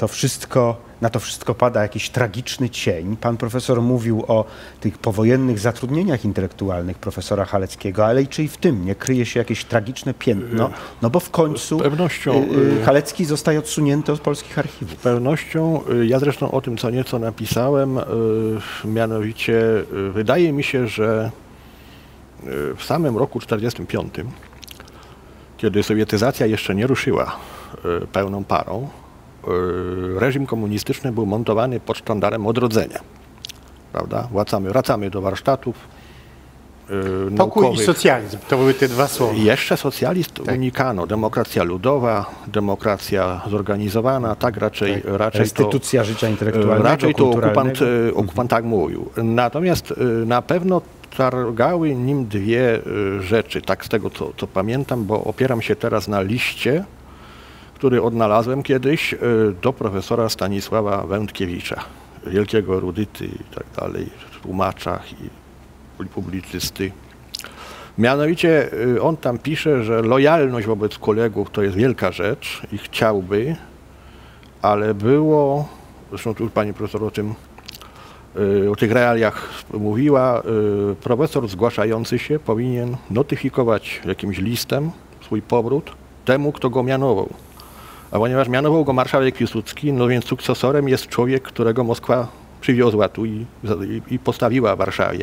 Speaker 2: na to wszystko pada jakiś tragiczny cień. Pan profesor mówił o tych powojennych zatrudnieniach intelektualnych profesora Haleckiego, ale czy i w tym nie kryje się jakieś tragiczne piętno? No bo w końcu Halecki zostaje odsunięty od polskich archiwów.
Speaker 7: Z pewnością. Ja zresztą o tym co nieco napisałem, mianowicie wydaje mi się, że w samym roku 1945, kiedy sowietyzacja jeszcze nie ruszyła pełną parą, reżim komunistyczny był montowany pod sztandarem odrodzenia. Prawda? Wracamy do warsztatów
Speaker 1: Pokój
Speaker 7: naukowych.
Speaker 1: i socjalizm, to były te dwa słowa.
Speaker 7: Jeszcze socjalizm unikano. Demokracja ludowa, demokracja zorganizowana, tak raczej
Speaker 2: restytucja życia intelektualnego,
Speaker 7: raczej to
Speaker 2: kulturalnego.
Speaker 7: okupant tak mówił. Natomiast na pewno targały nim dwie rzeczy, tak z tego co pamiętam, bo opieram się teraz na liście, który odnalazłem kiedyś do profesora Stanisława Wędkiewicza, wielkiego erudyty i tak dalej, tłumacza i publicysty. Mianowicie on tam pisze, że lojalność wobec kolegów to jest wielka rzecz i chciałby, ale było, zresztą tu pani profesor o tych realiach mówiła, profesor zgłaszający się powinien notyfikować jakimś listem swój powrót temu, kto go mianował. A ponieważ mianował go marszałek Piłsudski, no więc sukcesorem jest człowiek, którego Moskwa przywiozła tu i postawiła Warszawie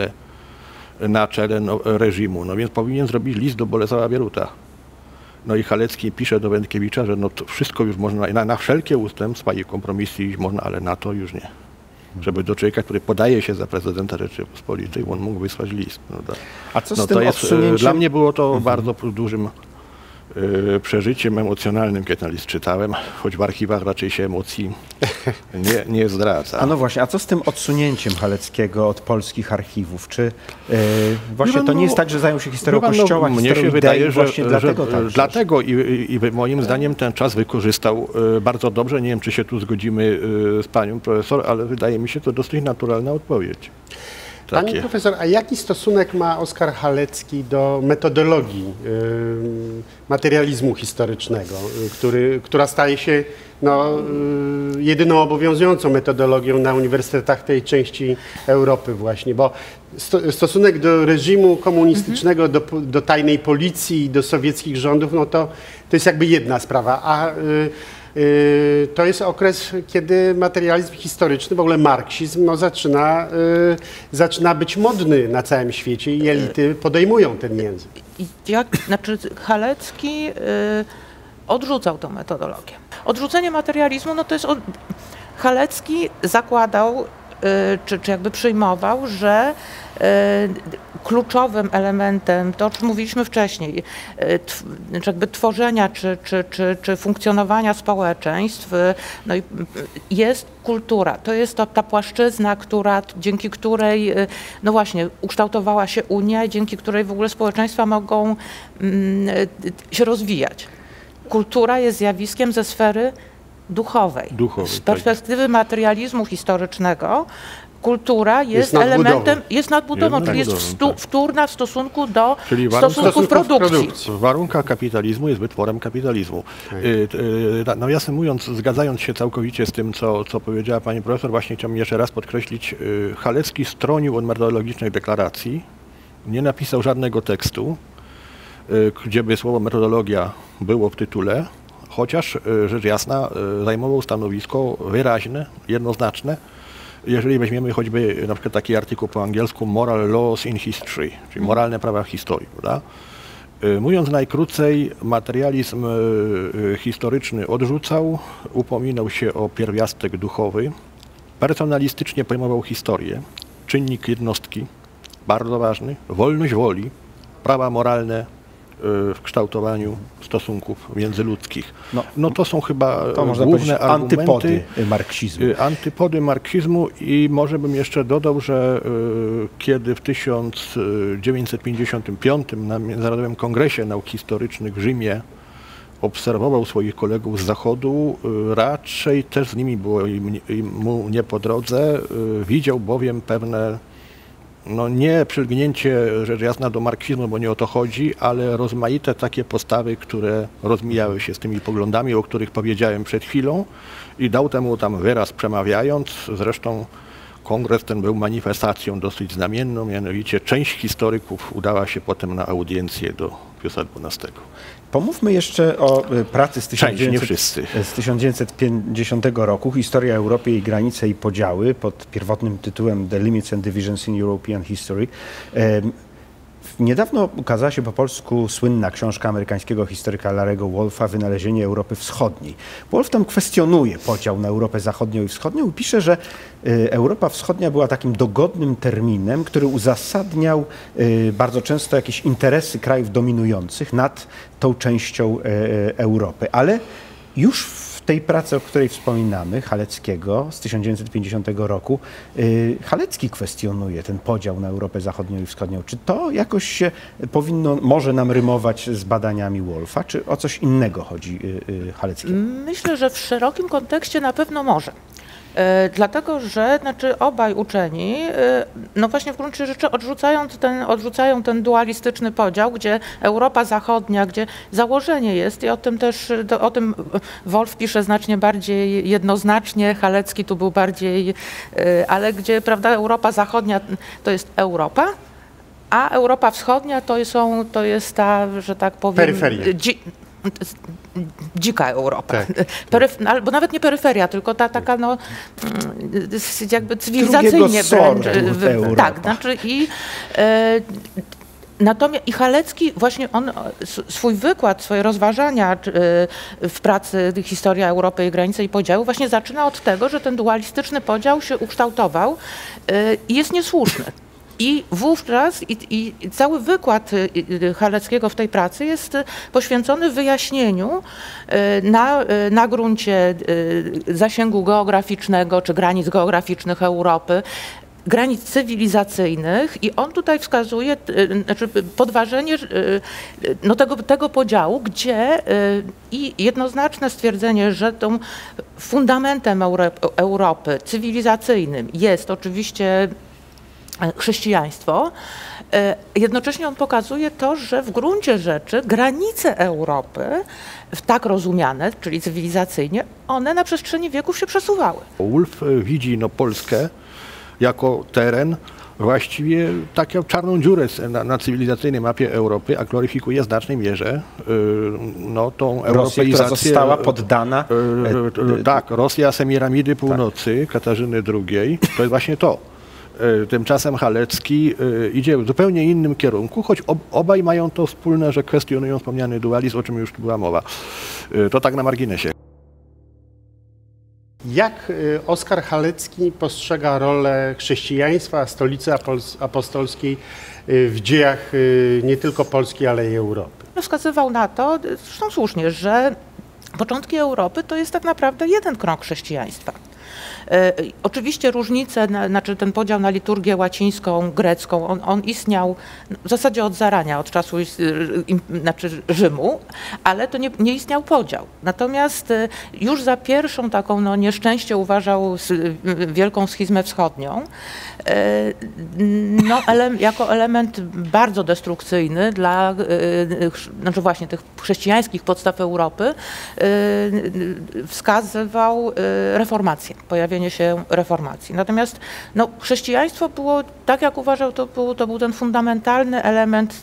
Speaker 7: na czele reżimu. No więc powinien zrobić list do Bolesława Bieruta. No i Halecki pisze do Wędkiewicza, że no to wszystko już można, na wszelkie ustępstwa i kompromisy iść można, ale na to już nie. Żeby do człowieka, który podaje się za prezydenta Rzeczypospolitej, on mógł wysłać list. No,
Speaker 2: a co z tym odsunięciem?
Speaker 7: Dla mnie było to bardzo dużym przeżyciem emocjonalnym, kiedy ten list czytałem, choć w archiwach raczej się emocji nie zdradza.
Speaker 2: A no właśnie, a co z tym odsunięciem Haleckiego od polskich archiwów? Czy właśnie to nie jest tak, że zajął się historią Kościoła,
Speaker 7: mnie się wydaje, że
Speaker 2: dlatego
Speaker 7: i moim zdaniem ten czas wykorzystał bardzo dobrze. Nie wiem, czy się tu zgodzimy z panią profesor, ale wydaje mi się to dosyć naturalna odpowiedź.
Speaker 1: Pani profesor, a jaki stosunek ma Oskar Halecki do metodologii materializmu historycznego, która staje się jedyną obowiązującą metodologią na uniwersytetach tej części Europy właśnie, bo stosunek do reżimu komunistycznego, do tajnej policji i do sowieckich rządów, no to jest jakby jedna sprawa, a to jest okres, kiedy materializm historyczny, w ogóle marksizm, zaczyna być modny na całym świecie i elity podejmują ten język.
Speaker 6: Znaczy Halecki odrzucał tę metodologię. Odrzucenie materializmu, no to jest... Halecki zakładał, czy jakby przyjmował, że kluczowym elementem, to o czym mówiliśmy wcześniej, jakby tworzenia czy funkcjonowania społeczeństw, no jest kultura. To jest ta płaszczyzna, dzięki której no właśnie ukształtowała się Unia i dzięki której w ogóle społeczeństwa mogą się rozwijać. Kultura jest zjawiskiem ze sfery duchowej. Z perspektywy materializmu historycznego kultura jest elementem, jest nadbudową, czyli jest wtórna w stosunku do stosunków produkcji.
Speaker 7: W warunkach kapitalizmu jest wytworem kapitalizmu. Nawiasem mówiąc, zgadzając się całkowicie z tym, co powiedziała pani profesor, właśnie chciałbym jeszcze raz podkreślić, Halecki stronił od metodologicznej deklaracji, nie napisał żadnego tekstu, gdzie by słowo metodologia było w tytule, chociaż rzecz jasna zajmował stanowisko wyraźne, jednoznaczne. Jeżeli weźmiemy choćby na przykład taki artykuł po angielsku Moral Laws in History, czyli moralne prawa w historii, prawda? Mówiąc najkrócej, materializm historyczny odrzucał, upominał się o pierwiastek duchowy, personalistycznie pojmował historię, czynnik jednostki, bardzo ważny, wolność woli, prawa moralne w kształtowaniu stosunków międzyludzkich. No to są chyba główne argumenty.
Speaker 2: Antypody marksizmu.
Speaker 7: Antypody marksizmu i może bym jeszcze dodał, że kiedy w 1955 na Międzynarodowym Kongresie Nauk Historycznych w Rzymie obserwował swoich kolegów z Zachodu, raczej też z nimi było mu nie po drodze, widział bowiem pewne nie przylgnięcie, rzecz jasna, do marksizmu, bo nie o to chodzi, ale rozmaite takie postawy, które rozmijały się z tymi poglądami, o których powiedziałem przed chwilą i dał temu tam wyraz przemawiając. Zresztą kongres ten był manifestacją dosyć znamienną, mianowicie część historyków udała się potem na audiencję do Piusa XII.
Speaker 2: Pomówmy jeszcze o pracy z 1950 roku, Historia Europy, jej granice i podziały, pod pierwotnym tytułem The Limits and Divisions in European History. Niedawno ukazała się po polsku słynna książka amerykańskiego historyka Larry'ego Wolfa Wynalezienie Europy Wschodniej. Wolf tam kwestionuje podział na Europę Zachodnią i Wschodnią i pisze, że Europa Wschodnia była takim dogodnym terminem, który uzasadniał bardzo często jakieś interesy krajów dominujących nad tą częścią Europy. Ale już w tej pracy, o której wspominamy, Haleckiego z 1950 roku, Halecki kwestionuje ten podział na Europę Zachodnią i Wschodnią. Czy to jakoś się może nam rymować z badaniami Wolfa, czy o coś innego chodzi Haleckiemu?
Speaker 6: Myślę, że w szerokim kontekście na pewno może. Dlatego, że obaj uczeni, właśnie w gruncie rzeczy odrzucają ten dualistyczny podział, gdzie Europa Zachodnia, gdzie założenie jest i o tym Wolf pisze znacznie bardziej jednoznacznie, Halecki tu był bardziej, ale gdzie, prawda, Europa Zachodnia to jest Europa, a Europa Wschodnia to jest ta, że tak powiem,
Speaker 1: peryferia.
Speaker 6: Dzika Europa.
Speaker 1: Tak.
Speaker 6: Albo nawet nie peryferia, tylko ta taka jakby cywilizacyjnie wręcz. Tak, natomiast i Halecki właśnie on swój wykład, swoje rozważania w pracy Historia Europy, jej granice i podziału właśnie zaczyna od tego, że ten dualistyczny podział się ukształtował i jest niesłuszny. I wówczas i cały wykład Haleckiego w tej pracy jest poświęcony wyjaśnieniu na gruncie zasięgu geograficznego czy granic geograficznych Europy, granic cywilizacyjnych i on tutaj wskazuje podważenie tego podziału, gdzie i jednoznaczne stwierdzenie, że tym fundamentem Europy cywilizacyjnym jest oczywiście chrześcijaństwo. Jednocześnie on pokazuje to, że w gruncie rzeczy granice Europy, tak rozumiane, czyli cywilizacyjnie, one na przestrzeni wieków się przesuwały.
Speaker 7: Wolf widzi Polskę jako teren właściwie taką czarną dziurę na cywilizacyjnej mapie Europy, a gloryfikuje w znacznej mierze tą
Speaker 2: Rosję,
Speaker 7: europeizację.
Speaker 2: która została poddana.
Speaker 7: Tak, Rosja Semiramidy Północy, Katarzyny II, to jest właśnie to. Tymczasem Halecki idzie w zupełnie innym kierunku, choć obaj mają to wspólne, że kwestionują wspomniany dualizm, o czym już tu była mowa. To tak na marginesie.
Speaker 1: Jak Oskar Halecki postrzega rolę chrześcijaństwa, stolicy apostolskiej w dziejach nie tylko Polski, ale i Europy?
Speaker 6: Wskazywał na to, zresztą słusznie, że początki Europy to jest tak naprawdę jeden krąg chrześcijaństwa. Oczywiście różnice, ten podział na liturgię łacińską, grecką, on istniał w zasadzie od zarania, od czasu Rzymu, ale to nie istniał podział. Natomiast już za pierwszą taką nieszczęście uważał wielką schizmę wschodnią, jako element bardzo destrukcyjny dla właśnie tych chrześcijańskich podstaw Europy, wskazywał reformację. pojawienie się reformacji. Natomiast no, chrześcijaństwo było, tak jak uważał, to był ten fundamentalny element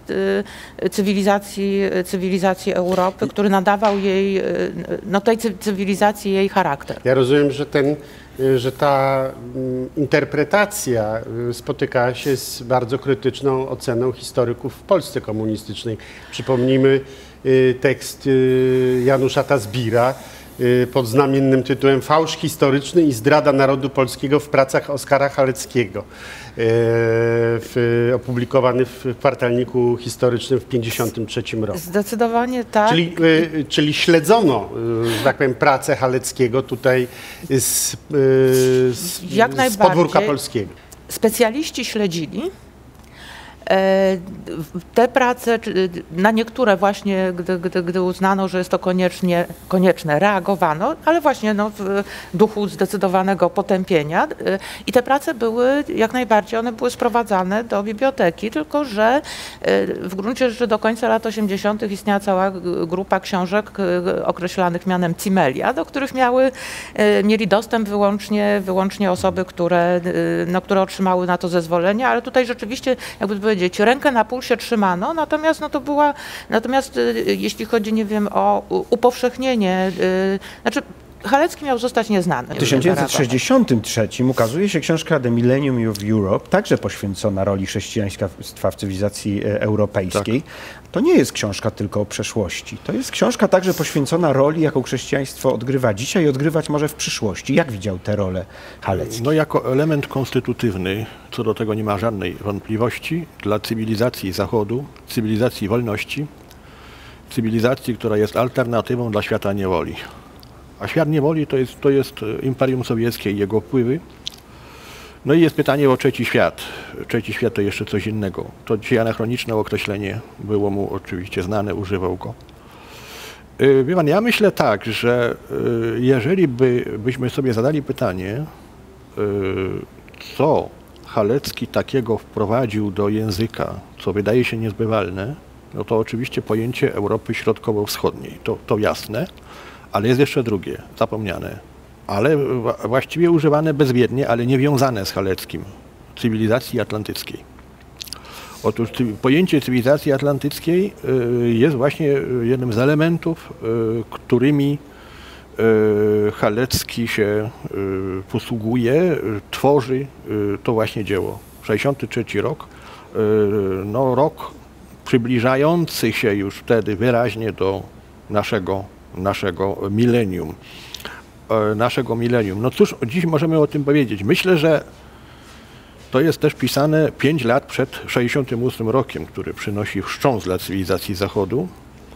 Speaker 6: cywilizacji Europy, który nadawał jej, no, tej cywilizacji jej charakter.
Speaker 1: Ja rozumiem, że ta interpretacja spotykała się z bardzo krytyczną oceną historyków w Polsce komunistycznej. Przypomnijmy tekst Janusza Tazbira pod znamiennym tytułem Fałsz historyczny i zdrada narodu polskiego w pracach Oskara Haleckiego, opublikowany w kwartalniku historycznym w 1953 roku.
Speaker 6: Zdecydowanie tak.
Speaker 1: Czyli śledzono, że tak powiem, pracę Haleckiego tutaj z podwórka polskiego.
Speaker 6: Specjaliści śledzili te prace, na niektóre właśnie, gdy uznano, że jest to konieczne, reagowano, ale właśnie no, w duchu zdecydowanego potępienia. I te prace były, jak najbardziej, one były sprowadzane do biblioteki, tylko że w gruncie rzeczy do końca lat 80. istniała cała grupa książek określanych mianem Cimelia, do których mieli dostęp wyłącznie osoby, które otrzymały na to zezwolenie, ale tutaj rzeczywiście, jakby powiedzieć, rękę na pulsie trzymano, natomiast jeśli chodzi, nie wiem, o upowszechnienie, znaczy Halecki miał zostać nieznany.
Speaker 2: W 1963 ukazuje się książka The Millennium of Europe, także poświęcona roli chrześcijaństwa w cywilizacji europejskiej. Tak. To nie jest książka tylko o przeszłości. To jest książka także poświęcona roli, jaką chrześcijaństwo odgrywa dzisiaj i odgrywać może w przyszłości. Jak widział tę rolę Halecki?
Speaker 7: No jako element konstytutywny, co do tego nie ma żadnej wątpliwości, dla cywilizacji Zachodu, cywilizacji wolności, cywilizacji, która jest alternatywą dla świata niewoli. A świat niewoli to jest Imperium Sowieckie i jego wpływy. No i jest pytanie o trzeci świat. Trzeci świat to jeszcze coś innego. To dzisiaj anachroniczne określenie było mu oczywiście znane, używał go. Wie pan, ja myślę tak, że jeżeli byśmy sobie zadali pytanie, co Halecki takiego wprowadził do języka, co wydaje się niezbywalne, no to oczywiście pojęcie Europy Środkowo-Wschodniej. To jasne. Ale jest jeszcze drugie, zapomniane, ale właściwie używane bezwiednie, ale nie wiązane z Haleckim, cywilizacji atlantyckiej. Otóż pojęcie cywilizacji atlantyckiej jest właśnie jednym z elementów, którymi Halecki się posługuje, tworzy to właśnie dzieło. 1963 rok, no rok przybliżający się już wtedy wyraźnie do naszego milenium. No cóż, dziś możemy o tym powiedzieć. Myślę, że to jest też pisane 5 lat przed 1968 rokiem, który przynosi wstrząs dla cywilizacji Zachodu.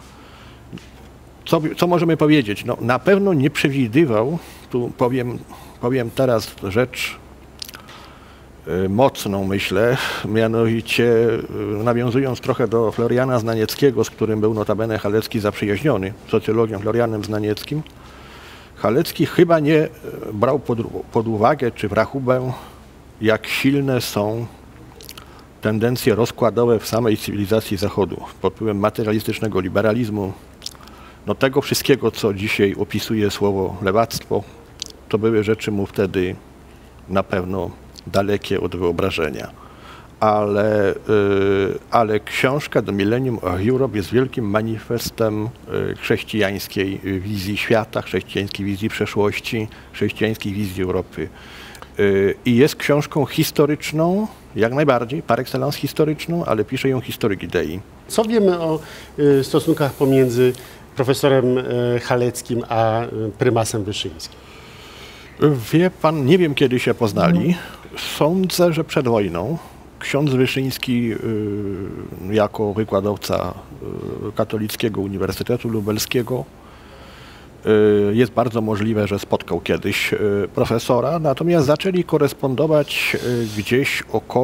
Speaker 7: Co możemy powiedzieć? No, na pewno nie przewidywał, tu powiem teraz rzecz mocną, myślę, mianowicie nawiązując trochę do Floriana Znanieckiego, z którym był notabene Halecki zaprzyjaźniony, socjologiem Florianem Znanieckim. Halecki chyba nie brał pod uwagę czy w rachubę, jak silne są tendencje rozkładowe w samej cywilizacji Zachodu pod wpływem materialistycznego liberalizmu. No tego wszystkiego, co dzisiaj opisuje słowo lewactwo, to były rzeczy mu wtedy na pewno dalekie od wyobrażenia. Ale książka The Millennium of Europe jest wielkim manifestem chrześcijańskiej wizji świata, chrześcijańskiej wizji przeszłości, chrześcijańskiej wizji Europy. I jest książką historyczną, jak najbardziej, par excellence historyczną, ale pisze ją historyk idei.
Speaker 1: Co wiemy o stosunkach pomiędzy profesorem Haleckim a prymasem Wyszyńskim?
Speaker 7: Wie pan, nie wiem kiedy się poznali. Sądzę, że przed wojną. Ksiądz Wyszyński jako wykładowca Katolickiego Uniwersytetu Lubelskiego jest bardzo możliwe, że spotkał kiedyś profesora, natomiast zaczęli korespondować gdzieś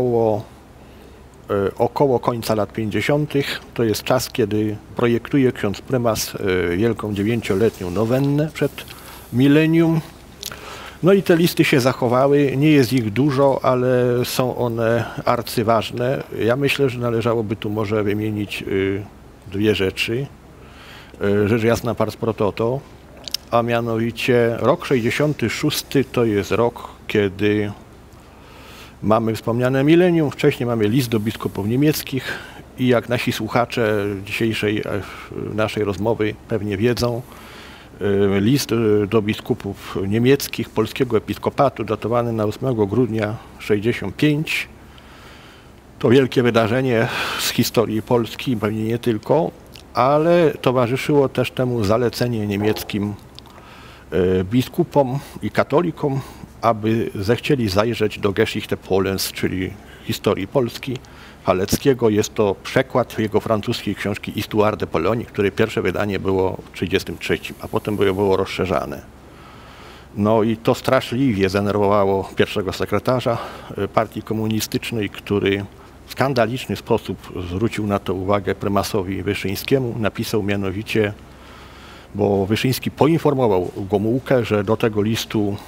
Speaker 7: około końca lat 50. To jest czas, kiedy projektuje ksiądz prymas wielką 9-letnią nowennę przed milenium. No i te listy się zachowały, nie jest ich dużo, ale są one arcyważne. Ja myślę, że należałoby tu może wymienić dwie rzeczy. Rzecz jasna pars pro toto. a mianowicie rok 66 to jest rok, kiedy mamy wspomniane milenium, wcześniej mamy list do biskupów niemieckich i jak nasi słuchacze dzisiejszej naszej rozmowy pewnie wiedzą, list do biskupów niemieckich polskiego episkopatu datowany na 8 grudnia 65. To wielkie wydarzenie z historii Polski, pewnie nie tylko, ale towarzyszyło też temu zalecenie niemieckim biskupom i katolikom, aby zechcieli zajrzeć do Geschichte Polens, czyli historii Polski Haleckiego. Jest to przekład jego francuskiej książki Histoire de Pologne, której pierwsze wydanie było w 1933, a potem było rozszerzane. No i to straszliwie zdenerwowało pierwszego sekretarza partii komunistycznej, który w skandaliczny sposób zwrócił na to uwagę prymasowi Wyszyńskiemu. Napisał mianowicie, bo Wyszyński poinformował Gomułkę, że do tego listu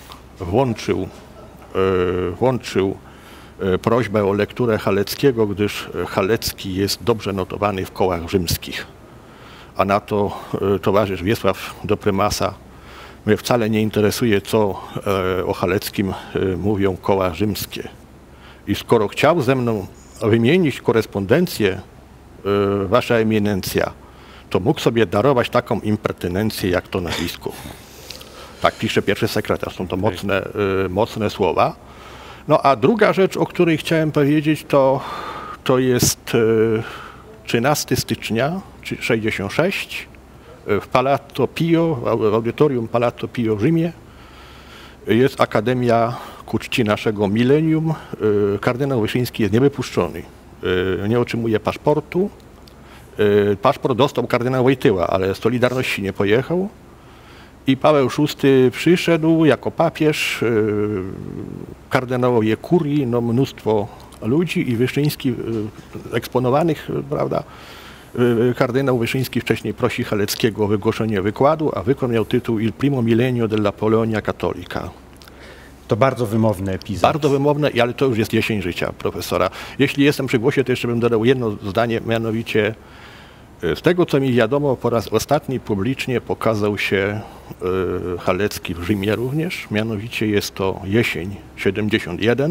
Speaker 7: włączył prośbę o lekturę Haleckiego, gdyż Halecki jest dobrze notowany w kołach rzymskich. A na to towarzysz Wiesław do prymasa: mnie wcale nie interesuje, co o Haleckim mówią koła rzymskie. I skoro chciał ze mną wymienić korespondencję, wasza eminencja, to mógł sobie darować taką impertynencję jak to nazwisko. Tak pisze pierwszy sekretarz, są to mocne słowa. No a druga rzecz, o której chciałem powiedzieć, to jest 13 stycznia 66 w Palazzo Pio, w audytorium Palazzo Pio w Rzymie. Jest Akademia ku czci naszego milenium. Kardynał Wyszyński jest niewypuszczony, nie otrzymuje paszportu. Paszport dostał kardynał Wojtyła, ale z Solidarności nie pojechał. I Paweł VI przyszedł jako papież, kardynałowie kurii, no mnóstwo ludzi i Wyszyński eksponowanych, prawda? Kardynał Wyszyński wcześniej prosi Haleckiego o wygłoszenie wykładu, a wykład miał tytuł Il primo millennio della Polonia Cattolica.
Speaker 2: To bardzo wymowny epizod.
Speaker 7: Bardzo wymowny, ale to już jest jesień życia profesora. Jeśli jestem przy głosie, to jeszcze bym dodał jedno zdanie, mianowicie z tego, co mi wiadomo, po raz ostatni publicznie pokazał się Halecki w Rzymie również, mianowicie jest to jesień 71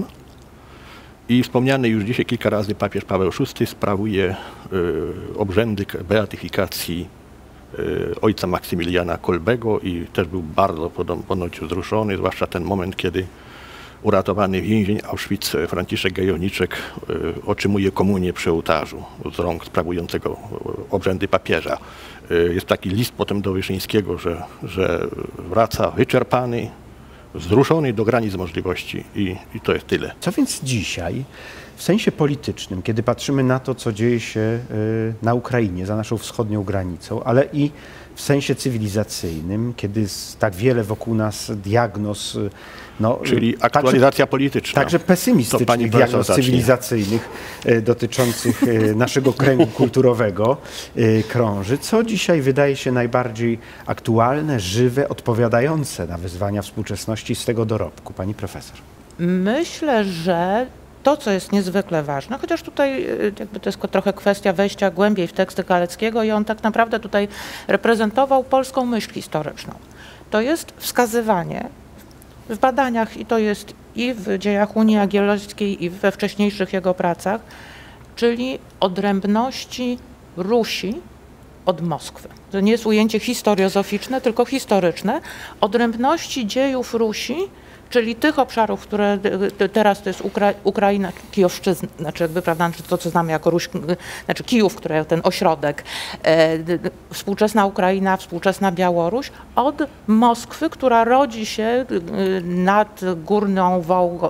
Speaker 7: i wspomniany już dzisiaj kilka razy papież Paweł VI sprawuje obrzędy beatyfikacji ojca Maksymiliana Kolbego i też był bardzo ponoć wzruszony, zwłaszcza ten moment, kiedy uratowany więzień Auschwitz Franciszek Gajowniczek otrzymuje komunię przy ołtarzu z rąk sprawującego obrzędy papieża. Jest taki list potem do Wyszyńskiego, że wraca wyczerpany, wzruszony do granic możliwości i to jest tyle.
Speaker 2: Co więc dzisiaj w sensie politycznym, kiedy patrzymy na to, co dzieje się na Ukrainie, za naszą wschodnią granicą, ale i w sensie cywilizacyjnym, kiedy tak wiele wokół nas diagnoz,
Speaker 7: czyli aktualizacja polityczna.
Speaker 2: Także pesymistycznych diagnoz cywilizacyjnych dotyczących naszego kręgu kulturowego krąży. Co dzisiaj wydaje się najbardziej aktualne, żywe, odpowiadające na wyzwania współczesności z tego dorobku? Pani profesor.
Speaker 6: Myślę, że to, co jest niezwykle ważne, chociaż tutaj jakby to jest trochę kwestia wejścia głębiej w teksty Haleckiego i on tak naprawdę tutaj reprezentował polską myśl historyczną. To jest wskazywanie w badaniach, i to jest i w dziejach Unii Jagiellońskiej, i we wcześniejszych jego pracach, czyli odrębności Rusi od Moskwy. To nie jest ujęcie historiozoficzne, tylko historyczne. Odrębności dziejów Rusi, czyli tych obszarów, które teraz to jest Ukraina, Kijowszczyzna, znaczy jakby, prawda, to co znamy jako Ruś, znaczy Kijów, który ten ośrodek, współczesna Ukraina, współczesna Białoruś, od Moskwy, która rodzi się nad Górną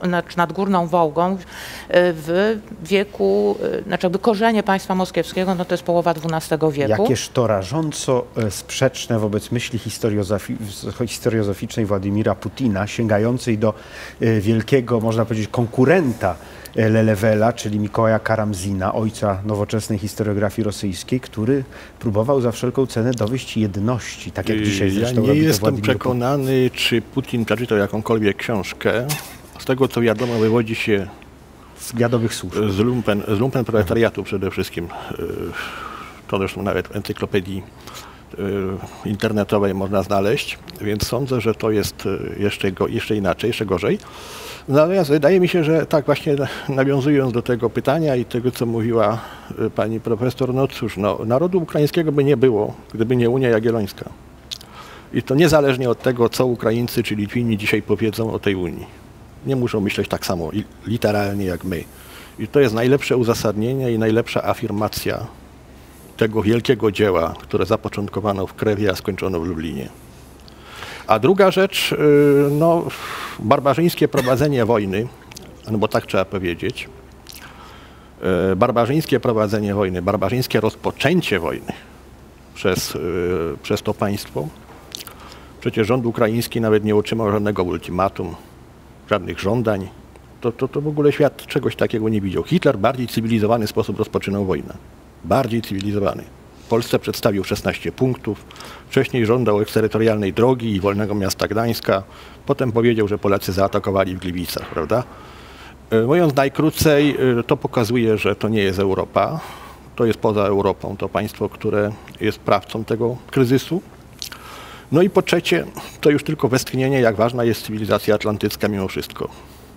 Speaker 6: Wołgą w wieku, znaczy jakby korzenie państwa moskiewskiego, no to jest połowa XII wieku.
Speaker 2: Jakież to rażąco sprzeczne wobec myśli historiozoficznej Władimira Putina, sięgającej do wielkiego, można powiedzieć, konkurenta Lelewela, czyli Mikołaja Karamzina, ojca nowoczesnej historiografii rosyjskiej, który próbował za wszelką cenę dowieść jedności, tak jak dzisiaj zresztą
Speaker 7: nie
Speaker 2: robi to
Speaker 7: jestem przekonany, czy Putin przeczytał jakąkolwiek książkę. Z tego, co wiadomo, wywodzi się
Speaker 2: z wiadomych służb.
Speaker 7: Z lumpen proletariatu przede wszystkim. To zresztą nawet w encyklopedii internetowej można znaleźć, więc sądzę, że to jest jeszcze inaczej, jeszcze gorzej. Natomiast wydaje mi się, że tak właśnie nawiązując do tego pytania i tego, co mówiła pani profesor, no cóż, no, narodu ukraińskiego by nie było, gdyby nie Unia Jagiellońska. I to niezależnie od tego, co Ukraińcy czy Litwini dzisiaj powiedzą o tej Unii. Nie muszą myśleć tak samo literalnie jak my. I to jest najlepsze uzasadnienie i najlepsza afirmacja tego wielkiego dzieła, które zapoczątkowano w Krewie, a skończono w Lublinie. A druga rzecz, no, barbarzyńskie prowadzenie wojny, no bo tak trzeba powiedzieć, barbarzyńskie prowadzenie wojny, barbarzyńskie rozpoczęcie wojny przez to państwo. Przecież rząd ukraiński nawet nie otrzymał żadnego ultimatum, żadnych żądań. To w ogóle świat czegoś takiego nie widział. Hitler w bardziej cywilizowany sposób rozpoczynał wojnę. Bardziej cywilizowany. Polsce przedstawił 16 punktów. Wcześniej żądał eksterytorialnej drogi i wolnego miasta Gdańska. Potem powiedział, że Polacy zaatakowali w Gliwicach, prawda? Mówiąc najkrócej, to pokazuje, że to nie jest Europa. To jest poza Europą. To państwo, które jest sprawcą tego kryzysu. No i po trzecie, to już tylko westchnienie, jak ważna jest cywilizacja atlantycka mimo wszystko.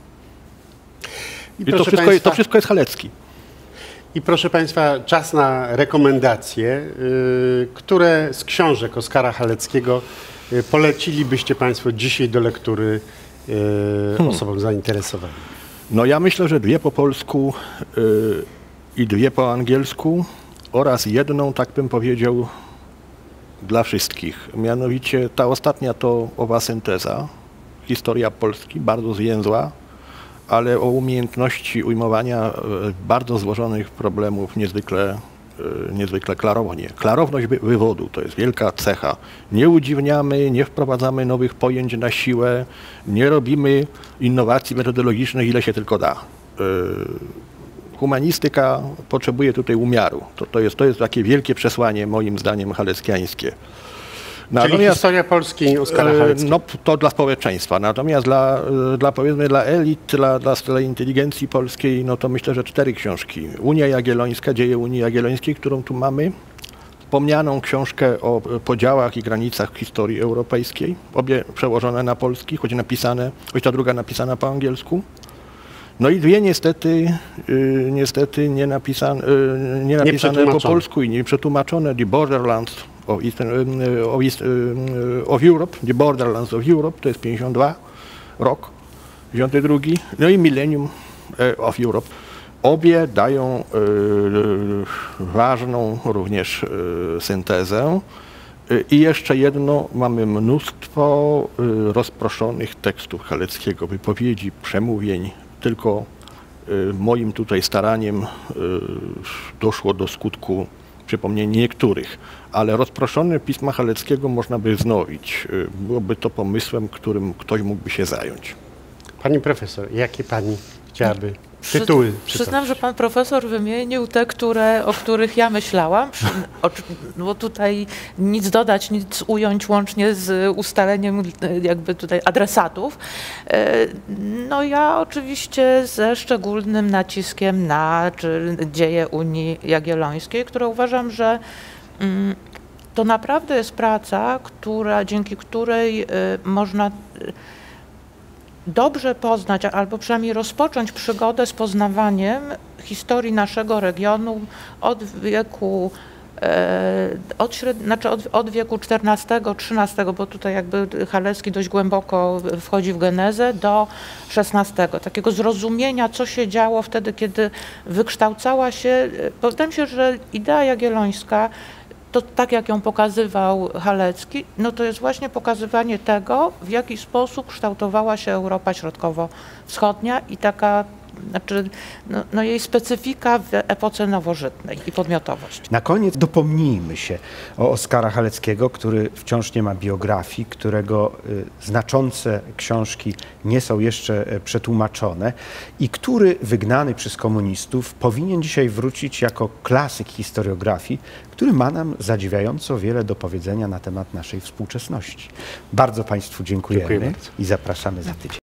Speaker 7: I to wszystko jest Halecki.
Speaker 1: I proszę Państwa, czas na rekomendacje, które z książek Oskara Haleckiego polecilibyście Państwo dzisiaj do lektury osobom zainteresowanym?
Speaker 7: No ja myślę, że 2 po polsku i 2 po angielsku oraz jedną, tak bym powiedział, dla wszystkich. Mianowicie ta ostatnia to owa synteza, historia Polski, bardzo zwięzła, ale o umiejętności ujmowania bardzo złożonych problemów niezwykle klarownie. Klarowność wywodu to jest wielka cecha. Nie udziwniamy, nie wprowadzamy nowych pojęć na siłę, nie robimy innowacji metodologicznych, ile się tylko da. Humanistyka potrzebuje tutaj umiaru. To jest takie wielkie przesłanie, moim zdaniem, haleckiańskie.
Speaker 1: Czyli historia Polski Oskara Haleckiego.
Speaker 7: No to dla społeczeństwa. Natomiast powiedzmy dla elit, dla inteligencji polskiej, no to myślę, że 4 książki. Unia Jagiellońska, dzieje Unii Jagiellońskiej, którą tu mamy. Wspomnianą książkę o podziałach i granicach historii europejskiej. Obie przełożone na polski, choć ta druga napisana po angielsku. No i 2 niestety nie napisane po polsku i nie przetłumaczone. The Borderlands of Europe, The Borderlands of Europe, to jest 52 rok, 52. No i Millennium of Europe. Obie dają ważną również syntezę. I jeszcze jedno, mamy mnóstwo rozproszonych tekstów Haleckiego, wypowiedzi, przemówień. Tylko moim tutaj staraniem doszło do skutku przypomnienia niektórych, ale rozproszone pisma Haleckiego można by wznowić. Byłoby to pomysłem, którym ktoś mógłby się zająć.
Speaker 1: Pani profesor, jakie pani chciałaby tytuły
Speaker 6: Przyznam, że pan profesor wymienił te, o których ja myślałam, bo tutaj nic dodać, nic ująć łącznie z ustaleniem jakby tutaj adresatów. No ja oczywiście ze szczególnym naciskiem na dzieje Unii Jagiellońskiej, które uważam, że to naprawdę jest praca, dzięki której można dobrze poznać, albo przynajmniej rozpocząć przygodę z poznawaniem historii naszego regionu od wieku od wieku XIV-XIII, bo tutaj jakby Halecki dość głęboko wchodzi w genezę, do XVI. Takiego zrozumienia, co się działo wtedy, kiedy wykształcała się, wydaje mi się, że idea jagiellońska, to tak jak ją pokazywał Halecki, no to jest właśnie pokazywanie tego, w jaki sposób kształtowała się Europa Środkowo-Wschodnia i taka, jej specyfika w epoce nowożytnej i podmiotowość.
Speaker 2: Na koniec dopomnijmy się o Oskara Haleckiego, który wciąż nie ma biografii, którego znaczące książki nie są jeszcze przetłumaczone i który, wygnany przez komunistów, powinien dzisiaj wrócić jako klasyk historiografii, który ma nam zadziwiająco wiele do powiedzenia na temat naszej współczesności. Bardzo Państwu dziękujemy i zapraszamy za tydzień.